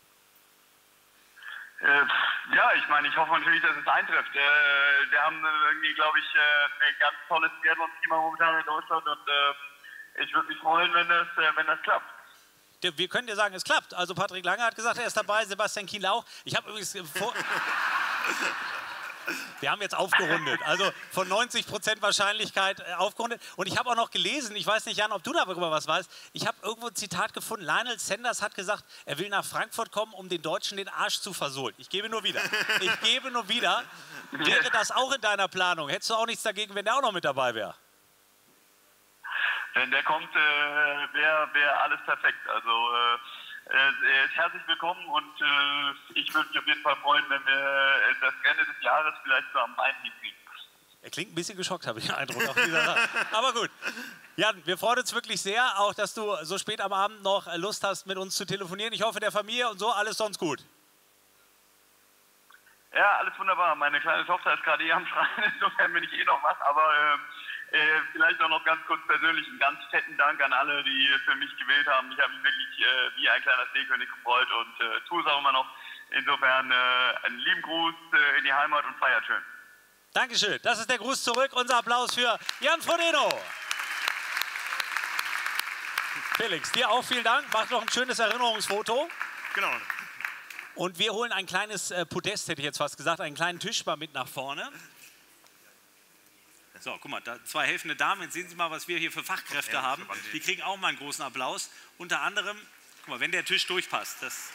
Äh, ja, ich meine, ich hoffe natürlich, dass es eintrifft. Äh, wir haben irgendwie, glaube ich, äh, ein ganz tolles Triathlon-Team momentan in Deutschland und äh, ich würde mich freuen, wenn das, äh, wenn das klappt. Wir können dir sagen, es klappt. Also Patrick Lange hat gesagt, er ist dabei, Sebastian Kienle auch. Ich habe übrigens vor... Wir haben jetzt aufgerundet, also von neunzig Prozent Wahrscheinlichkeit aufgerundet. Und ich habe auch noch gelesen, ich weiß nicht, Jan, ob du darüber was weißt, ich habe irgendwo ein Zitat gefunden, Lionel Sanders hat gesagt, er will nach Frankfurt kommen, um den Deutschen den Arsch zu versohlen. Ich gebe nur wieder. Ich gebe nur wieder. Wäre das auch in deiner Planung? Hättest du auch nichts dagegen, wenn der auch noch mit dabei wäre? Wenn der kommt, äh, wäre wär alles perfekt. Also äh, er ist herzlich willkommen und äh, ich würde mich auf jeden Fall freuen, wenn wir das Ende des Jahres vielleicht so am Bein hinkriegen. Er klingt ein bisschen geschockt, habe ich den Eindruck. Auf dieser Aber gut. Jan, wir freuen uns wirklich sehr, auch dass du so spät am Abend noch Lust hast, mit uns zu telefonieren. Ich hoffe, der Familie und so, alles sonst gut. Ja, alles wunderbar. Meine kleine Tochter ist gerade eh am Schreien, insofern bin ich eh noch wach, aber äh, Äh, vielleicht auch noch ganz kurz persönlich einen ganz fetten Dank an alle, die für mich gewählt haben. Ich habe mich wirklich äh, wie ein kleiner Seekönig gefreut und äh, tue es auch immer noch. Insofern äh, einen lieben Gruß äh, in die Heimat und feiert schön. Dankeschön. Das ist der Gruß zurück. Unser Applaus für Jan Frodeno. Felix, dir auch vielen Dank. Macht noch ein schönes Erinnerungsfoto. Genau. Und wir holen ein kleines äh, Podest, hätte ich jetzt fast gesagt, einen kleinen Tisch mal mit nach vorne. So, guck mal, da zwei helfende Damen. Jetzt sehen Sie mal, was wir hier für Fachkräfte ja, haben. Die kriegen auch mal einen großen Applaus. Unter anderem, guck mal, wenn der Tisch durchpasst. Das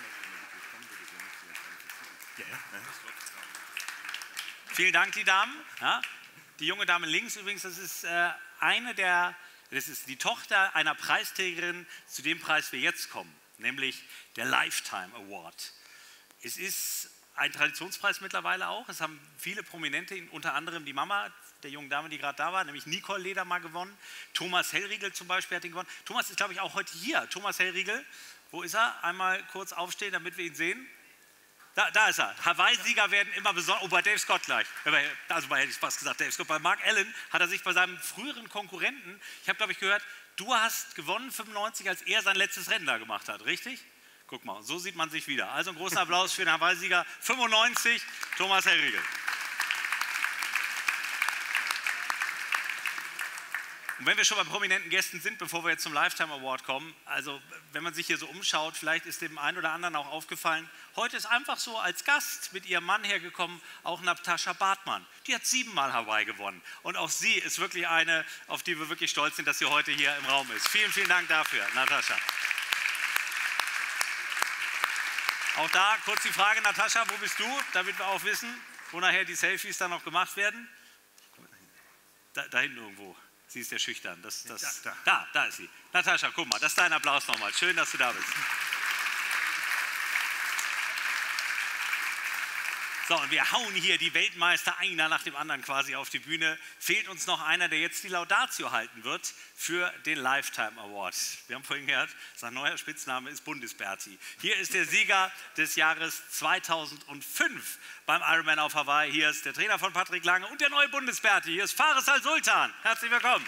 Vielen Dank, die Damen. Ja, die junge Dame links übrigens, das ist äh, eine der, das ist die Tochter einer Preisträgerin, zu dem Preis wir jetzt kommen, nämlich der Lifetime Award. Es ist ein Traditionspreis mittlerweile auch. Es haben viele Prominente, unter anderem die Mama der jungen Dame, die gerade da war, nämlich Nicole Leder mal gewonnen. Thomas Hellriegel zum Beispiel hat ihn gewonnen. Thomas ist, glaube ich, auch heute hier. Thomas Hellriegel, wo ist er? Einmal kurz aufstehen, damit wir ihn sehen. Da, da ist er. Hawaii-Sieger werden immer besonders. Oh, bei Dave Scott gleich. Also bei, hätte ich fast gesagt, Dave Scott. Bei Mark Allen hat er sich bei seinem früheren Konkurrenten, ich habe, glaube ich, gehört, du hast gewonnen fünfundneunzig, als er sein letztes Rennen da gemacht hat, richtig? Guck mal, so sieht man sich wieder. Also einen großen Applaus für den Hawaii-Sieger fünfundneunzig, Thomas Hellriegel. Und wenn wir schon bei prominenten Gästen sind, bevor wir jetzt zum Lifetime Award kommen, also wenn man sich hier so umschaut, vielleicht ist dem einen oder anderen auch aufgefallen, heute ist einfach so als Gast mit ihrem Mann hergekommen, auch Natascha Bartmann. Die hat siebenmal Hawaii gewonnen. Und auch sie ist wirklich eine, auf die wir wirklich stolz sind, dass sie heute hier im Raum ist. Vielen, vielen Dank dafür, Natascha. Auch da kurz die Frage, Natascha, wo bist du, damit wir auch wissen, wo nachher die Selfies dann noch gemacht werden? Da, da hinten irgendwo. Sie ist ja schüchtern. Das, das, da, da. da, da ist sie. Natascha, guck mal, das ist dein Applaus nochmal. Schön, dass du da bist. So, und wir hauen hier die Weltmeister einer nach dem anderen quasi auf die Bühne. Fehlt uns noch einer, der jetzt die Laudatio halten wird für den Lifetime Award. Wir haben vorhin gehört, sein neuer Spitzname ist Bundesberti. Hier ist der Sieger des Jahres zweitausendfünf beim Ironman auf Hawaii. Hier ist der Trainer von Patrick Lange und der neue Bundesberti. Hier ist Fares Al-Sultan. Herzlich willkommen.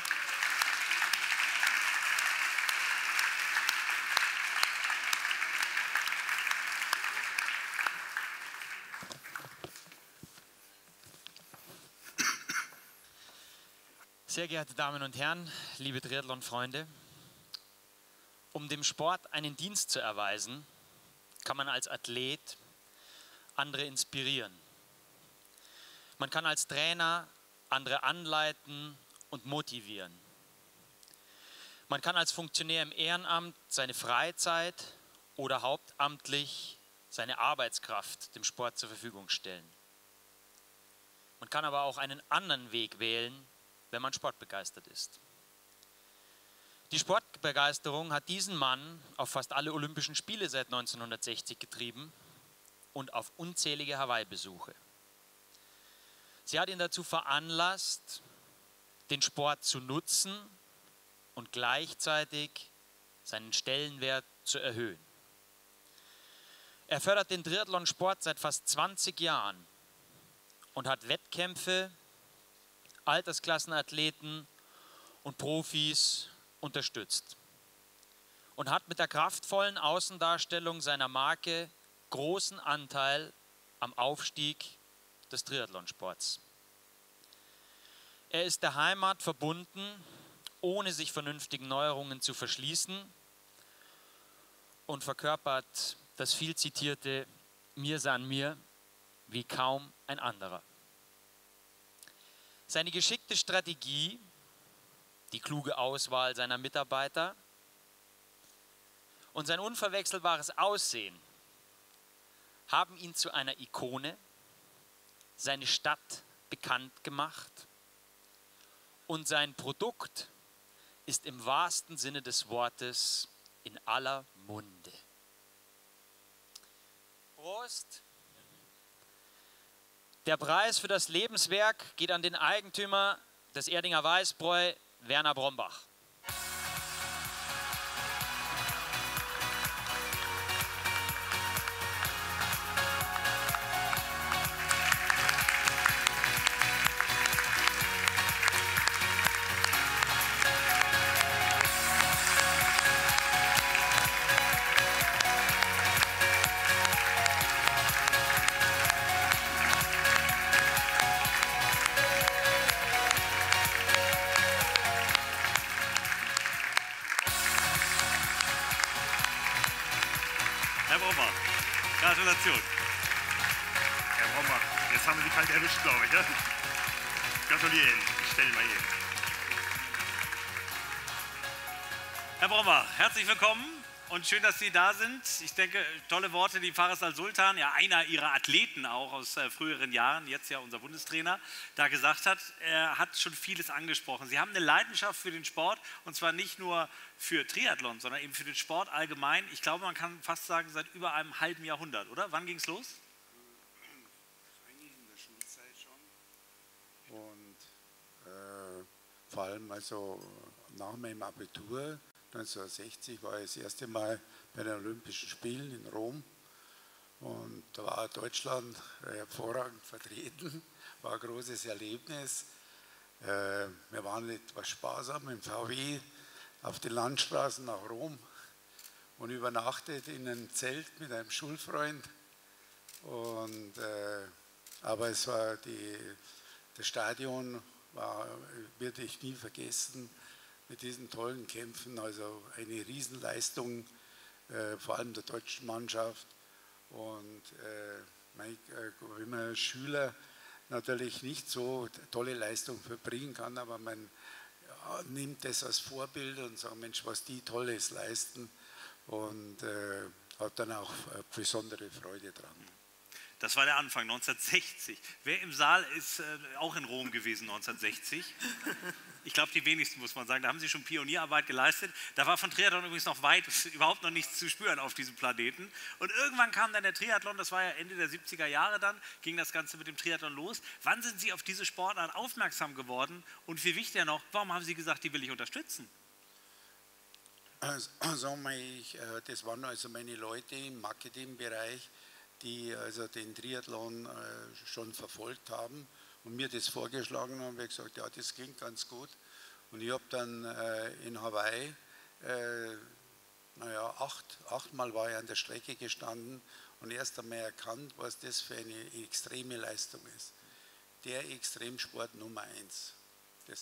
Sehr geehrte Damen und Herren, liebe Triathlon-Freunde, um dem Sport einen Dienst zu erweisen, kann man als Athlet andere inspirieren. Man kann als Trainer andere anleiten und motivieren. Man kann als Funktionär im Ehrenamt seine Freizeit oder hauptamtlich seine Arbeitskraft dem Sport zur Verfügung stellen. Man kann aber auch einen anderen Weg wählen, wenn man sportbegeistert ist. Die Sportbegeisterung hat diesen Mann auf fast alle Olympischen Spiele seit neunzehnhundertsechzig getrieben und auf unzählige Hawaii-Besuche. Sie hat ihn dazu veranlasst, den Sport zu nutzen und gleichzeitig seinen Stellenwert zu erhöhen. Er fördert den Triathlonsport seit fast zwanzig Jahren und hat Wettkämpfe, Altersklassenathleten und Profis unterstützt und hat mit der kraftvollen Außendarstellung seiner Marke großen Anteil am Aufstieg des Triathlonsports. Er ist der Heimat verbunden, ohne sich vernünftigen Neuerungen zu verschließen, und verkörpert das viel zitierte Mir san mir wie kaum ein anderer. Seine geschickte Strategie, die kluge Auswahl seiner Mitarbeiter und sein unverwechselbares Aussehen haben ihn zu einer Ikone, seine Stadt bekannt gemacht, und sein Produkt ist im wahrsten Sinne des Wortes in aller Munde. Prost! Der Preis für das Lebenswerk geht an den Eigentümer des Erdinger Weißbräu, Werner Brombach. Herr Brombach, Gratulation. Herr Brombach, jetzt haben wir Sie kalt erwischt, glaube ich. Ja? Gratuliere Ihnen. Ich stelle mal hin. Herr Brombach, herzlich willkommen und schön, dass Sie da sind. Ich denke, tolle Worte, die Fares Al-Sultan, ja einer Ihrer Athleten auch aus äh, früheren Jahren, jetzt ja unser Bundestrainer, da gesagt hat. Er hat schon vieles angesprochen. Sie haben eine Leidenschaft für den Sport, und zwar nicht nur für Triathlon, sondern eben für den Sport allgemein. Ich glaube, man kann fast sagen, seit über einem halben Jahrhundert, oder? Wann ging es los? Eigentlich in der Schulzeit schon. Und äh, vor allem also nach meinem Abitur neunzehnhundertsechzig war ich das erste Mal bei den Olympischen Spielen in Rom, und da war Deutschland hervorragend vertreten, war ein großes Erlebnis. Äh, wir waren etwas sparsam im V W auf den Landstraßen nach Rom und übernachtet in einem Zelt mit einem Schulfreund. Und, äh, aber es war die, das Stadion war, werde ich nie vergessen, mit diesen tollen Kämpfen, also eine Riesenleistung, äh, vor allem der deutschen Mannschaft. Und äh, mein, äh, wenn man als Schüler natürlich nicht so tolle Leistung verbringen kann, aber man ja, nimmt das als Vorbild und sagt, Mensch, was die Tolles leisten, und äh, hat dann auch äh, besondere Freude dran. Das war der Anfang, neunzehnhundertsechzig. Wer im Saal ist äh, auch in Rom gewesen neunzehnhundertsechzig? Ich glaube, die wenigsten, muss man sagen. Da haben Sie schon Pionierarbeit geleistet. Da war von Triathlon übrigens noch weit überhaupt noch nichts zu spüren auf diesem Planeten. Und irgendwann kam dann der Triathlon, das war ja Ende der siebziger Jahre dann, ging das Ganze mit dem Triathlon los. Wann sind Sie auf diese Sportart aufmerksam geworden? Und viel wichtiger noch, warum haben Sie gesagt, die will ich unterstützen? Also, also ich, das waren also meine Leute im Marketingbereich, die also den Triathlon äh, schon verfolgt haben und mir das vorgeschlagen haben. Ich habe gesagt, ja, das klingt ganz gut. Und ich habe dann äh, in Hawaii, äh, naja, acht, achtmal war ich an der Strecke gestanden und erst einmal erkannt, was das für eine extreme Leistung ist. Der Extremsport Nummer eins. Das sage ich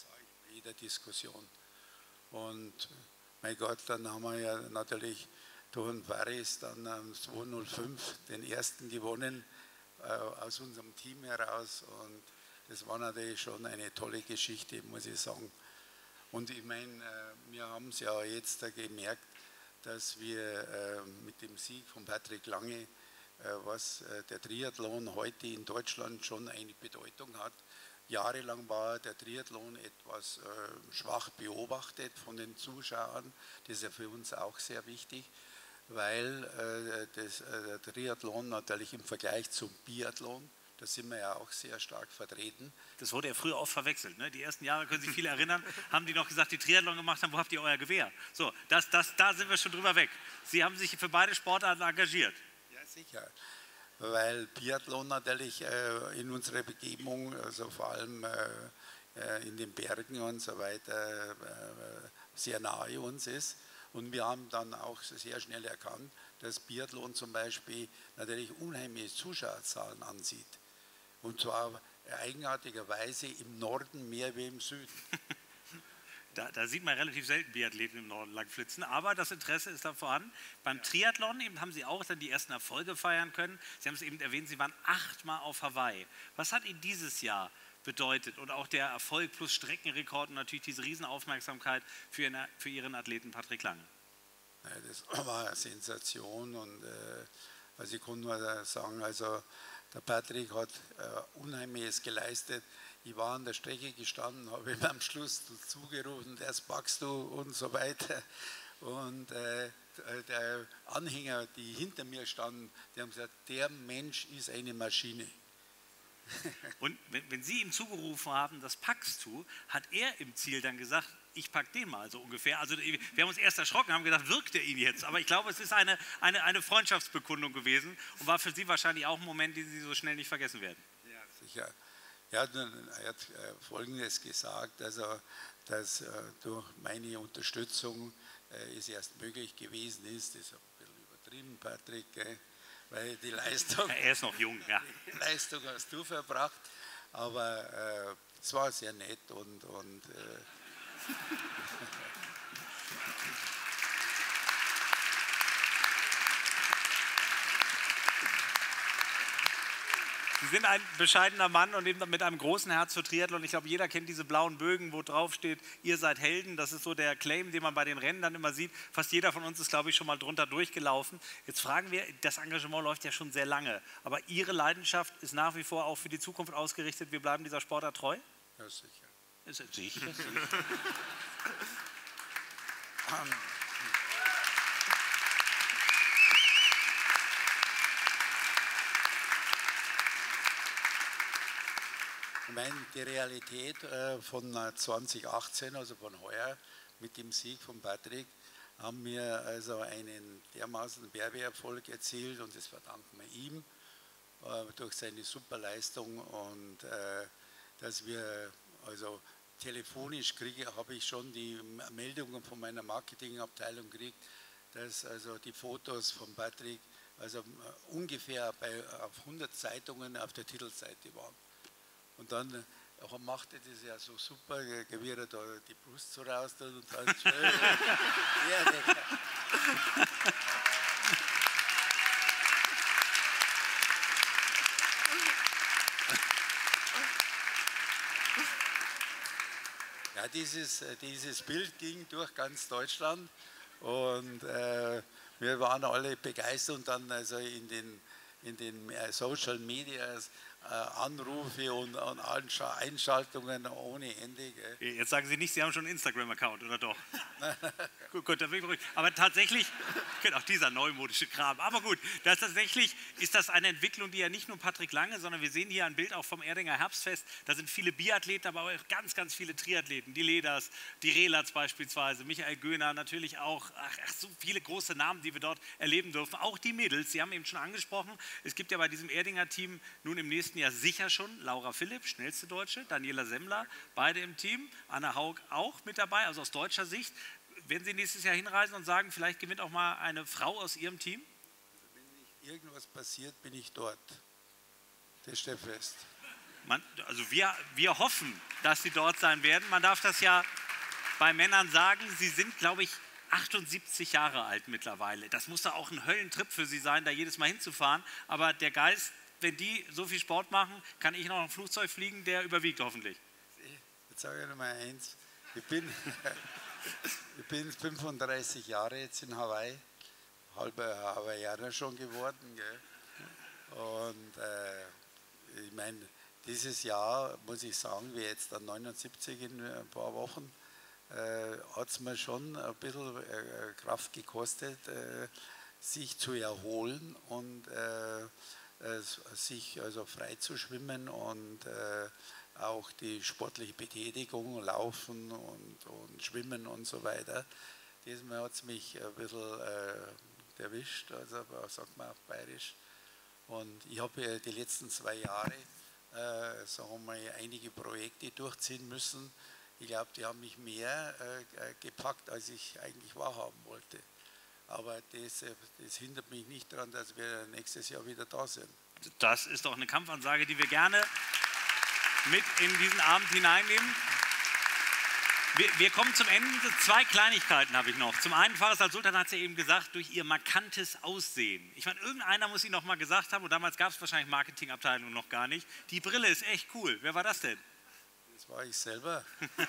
jeder Diskussion. Und mein Gott, dann haben wir ja natürlich durch den Paris dann ähm, zweihundertfünf den ersten gewonnen äh, aus unserem Team heraus. Und das war natürlich schon eine tolle Geschichte, muss ich sagen. Und ich meine, äh, wir haben es ja jetzt äh, gemerkt, dass wir äh, mit dem Sieg von Patrick Lange, äh, was äh, der Triathlon heute in Deutschland schon eine Bedeutung hat. Jahrelang war der Triathlon etwas äh, schwach beobachtet von den Zuschauern. Das ist ja für uns auch sehr wichtig, weil äh, das, äh, der Triathlon natürlich im Vergleich zum Biathlon, da sind wir ja auch sehr stark vertreten. Das wurde ja früher oft verwechselt. Ne? Die ersten Jahre, können sich viele erinnern, haben die noch gesagt, die Triathlon gemacht haben, wo habt ihr euer Gewehr? So, das, das, da sind wir schon drüber weg. Sie haben sich für beide Sportarten engagiert. Ja, sicher. Weil Biathlon natürlich äh, in unserer Begebung, also vor allem äh, in den Bergen und so weiter, äh, sehr nahe uns ist. Und wir haben dann auch sehr schnell erkannt, dass Biathlon zum Beispiel natürlich unheimliche Zuschauerzahlen ansieht. Und zwar eigenartigerweise im Norden mehr wie im Süden. Da, da sieht man relativ selten Biathleten im Norden langflitzen, aber das Interesse ist da vorhanden. Beim ja. Triathlon eben haben Sie auch dann die ersten Erfolge feiern können. Sie haben es eben erwähnt, Sie waren achtmal auf Hawaii. Was hat Ihnen dieses Jahr bedeutet und auch der Erfolg plus Streckenrekord und natürlich diese Riesenaufmerksamkeit für Ihren, für Ihren Athleten Patrick Lange? Ja, das war eine Sensation und äh, also ich kann nur sagen, also der Patrick hat äh, Unheimliches geleistet. Ich war an der Strecke gestanden, habe ihm am Schluss zugerufen, das packst du und so weiter. Und äh, der Anhänger, die hinter mir standen, die haben gesagt, der Mensch ist eine Maschine. Und wenn, wenn Sie ihm zugerufen haben, das packst du, hat er im Ziel dann gesagt, ich pack den mal so ungefähr. Also wir haben uns erst erschrocken, haben gedacht, wirkt er ihn jetzt? Aber ich glaube, es ist eine, eine, eine Freundschaftsbekundung gewesen und war für Sie wahrscheinlich auch ein Moment, den Sie so schnell nicht vergessen werden. Ja, sicher. Er hat, er hat Folgendes gesagt, also, dass äh, durch meine Unterstützung äh, es erst möglich gewesen ist, das ist ein bisschen übertrieben, Patrick, gell? Weil die Leistung, ja, er ist noch jung, ja. Die Leistung hast du verbracht, aber äh, es war sehr nett und, und äh, Sie sind ein bescheidener Mann und eben mit einem großen Herz für Triathlon. Ich glaube, jeder kennt diese blauen Bögen, wo drauf steht, ihr seid Helden. Das ist so der Claim, den man bei den Rennen dann immer sieht. Fast jeder von uns ist, glaube ich, schon mal drunter durchgelaufen. Jetzt fragen wir, das Engagement läuft ja schon sehr lange. Aber Ihre Leidenschaft ist nach wie vor auch für die Zukunft ausgerichtet. Wir bleiben dieser Sportart treu? Ja, sicher. Ist sicher. sicher. Ich meine, die Realität äh, von zweitausendachtzehn, also von heuer, mit dem Sieg von Patrick, haben wir also einen dermaßen Werbeerfolg erzielt und das verdanken wir ihm äh, durch seine Superleistung und äh, dass wir, also telefonisch kriege, habe ich schon die Meldungen von meiner Marketingabteilung gekriegt, dass also die Fotos von Patrick also äh, ungefähr bei, auf hundert Zeitungen auf der Titelseite waren. Und dann äh, machte das ja so super, wie er da die Brust so raus und dann schön. Ja, ja, dieses, dieses Bild ging durch ganz Deutschland und äh, wir waren alle begeistert und dann also in den, in den Social Medias Anrufe und, und Einschaltungen ohne Ende. Gell? Jetzt sagen Sie nicht, Sie haben schon einen Instagram-Account, oder doch? gut, gut, dann bin ich beruhigt. Aber tatsächlich, auch dieser neumodische Kram, aber gut, das tatsächlich ist das eine Entwicklung, die ja nicht nur Patrick Lange, sondern wir sehen hier ein Bild auch vom Erdinger Herbstfest, da sind viele Biathleten, aber auch ganz, ganz viele Triathleten, die Leders, die Relatz beispielsweise, Michael Göhner, natürlich auch, ach, ach, so viele große Namen, die wir dort erleben dürfen, auch die Mädels, Sie haben eben schon angesprochen, es gibt ja bei diesem Erdinger Team nun im nächsten Jahr sicher schon Laura Philipp, schnellste Deutsche, Daniela Semmler, beide im Team, Anna Haug auch mit dabei, also aus deutscher Sicht. Werden Sie nächstes Jahr hinreisen und sagen, vielleicht gewinnt auch mal eine Frau aus Ihrem Team? Also wenn nicht irgendwas passiert, bin ich dort. Das steht fest. Man, also wir, wir hoffen, dass sie dort sein werden. Man darf das ja bei Männern sagen, sie sind, glaube ich, achtundsiebzig Jahre alt mittlerweile. Das muss doch auch ein Höllentrip für sie sein, da jedes Mal hinzufahren. Aber der Geist, wenn die so viel Sport machen, kann ich noch ein Flugzeug fliegen, der überwiegt hoffentlich. Jetzt sage ich noch mal eins. Ich bin, ich bin fünfunddreißig Jahre jetzt in Hawaii, halber Hawaiianer schon geworden. Gell? Und äh, ich meine, dieses Jahr, muss ich sagen, wie jetzt dann neunundsiebzig in ein paar Wochen, äh, hat es mir schon ein bisschen äh, Kraft gekostet, äh, sich zu erholen und äh, äh, sich also frei zu schwimmen und äh, auch die sportliche Betätigung, Laufen und, und Schwimmen und so weiter. Diesmal hat es mich ein bisschen äh, erwischt, also sagt man auf Bayerisch. Und ich habe ja die letzten zwei Jahre äh, sagen wir mal, einige Projekte durchziehen müssen. Ich glaube, die haben mich mehr äh, gepackt, als ich eigentlich wahrhaben wollte. Aber das, das hindert mich nicht daran, dass wir nächstes Jahr wieder da sind. Das ist doch eine Kampfansage, die wir gerne mit in diesen Abend hineinnehmen. Wir, wir kommen zum Ende. Zwei Kleinigkeiten habe ich noch. Zum einen, Fares Al-Sultan hat es ja eben gesagt, durch ihr markantes Aussehen. Ich meine, irgendeiner muss Ihnen noch mal gesagt haben, und damals gab es wahrscheinlich Marketingabteilung noch gar nicht, die Brille ist echt cool. Wer war das denn? Das war ich selber.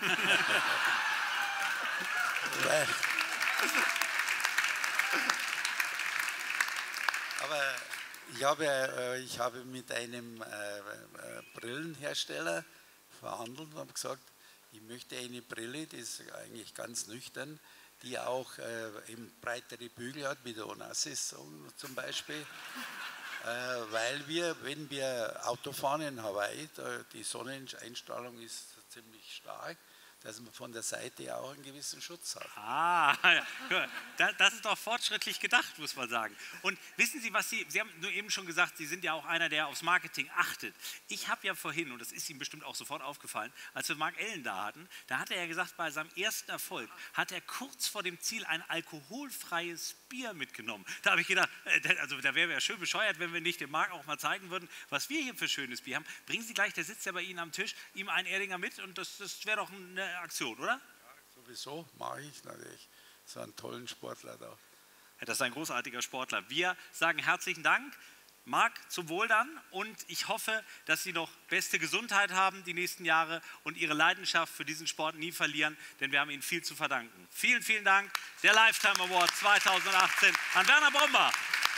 Aber ich habe, ich habe mit einem äh, Brillenhersteller verhandelt und habe gesagt, ich möchte eine Brille, die ist eigentlich ganz nüchtern, die auch äh, eben breitere Bügel hat, wie der Onassis zum Beispiel. Äh, weil wir, wenn wir Auto fahren in Hawaii, da, die Sonneneinstrahlung ist ziemlich stark, dass man von der Seite auch einen gewissen Schutz hat. Ah, ja. Das ist doch fortschrittlich gedacht, muss man sagen. Und wissen Sie, was Sie, Sie haben nur eben schon gesagt, Sie sind ja auch einer, der aufs Marketing achtet. Ich habe ja vorhin, und das ist Ihnen bestimmt auch sofort aufgefallen, als wir Mark Allen da hatten, da hat er ja gesagt, bei seinem ersten Erfolg hat er kurz vor dem Ziel ein alkoholfreies Bier mitgenommen. Da habe ich gedacht, also da wäre ja schön bescheuert, wenn wir nicht dem Mark auch mal zeigen würden, was wir hier für schönes Bier haben. Bringen Sie gleich, der sitzt ja bei Ihnen am Tisch, ihm einen Erdinger mit und das, das wäre doch eine Aktion, oder? Ja, sowieso mache ich natürlich. So einen tollen Sportler da. Ja, das ist ein großartiger Sportler. Wir sagen herzlichen Dank. Marc, zum Wohl dann. Und ich hoffe, dass Sie noch beste Gesundheit haben die nächsten Jahre und Ihre Leidenschaft für diesen Sport nie verlieren, denn wir haben Ihnen viel zu verdanken. Vielen, vielen Dank. Der Lifetime Award zweitausendachtzehn an Werner Bromber.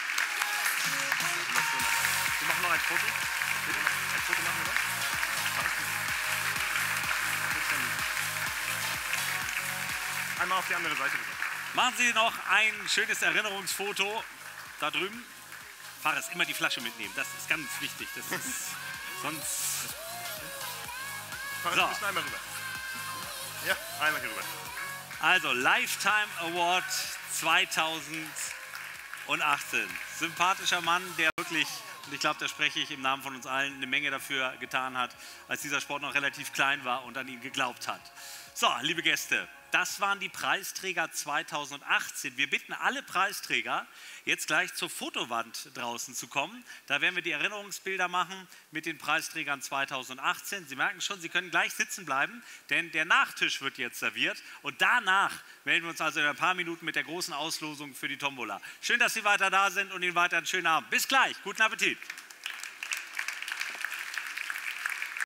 Wir machen noch ein Foto. Ein Foto machen wir noch? Einmal auf die andere Seite bitte. Machen Sie noch ein schönes Erinnerungsfoto da drüben. Fares, immer die Flasche mitnehmen, das ist ganz wichtig. Das ist sonst. Fares, so. Müssen einmal rüber. Ja, einmal hier rüber. Also Lifetime Award zweitausendachtzehn. Sympathischer Mann, der wirklich, und ich glaube, da spreche ich im Namen von uns allen, eine Menge dafür getan hat, als dieser Sport noch relativ klein war und an ihn geglaubt hat. So, liebe Gäste, das waren die Preisträger zweitausendachtzehn. Wir bitten alle Preisträger, jetzt gleich zur Fotowand draußen zu kommen. Da werden wir die Erinnerungsbilder machen mit den Preisträgern zweitausendachtzehn. Sie merken schon, Sie können gleich sitzen bleiben, denn der Nachtisch wird jetzt serviert. Und danach melden wir uns also in ein paar Minuten mit der großen Auslosung für die Tombola. Schön, dass Sie weiter da sind und Ihnen weiter einen schönen Abend. Bis gleich, guten Appetit.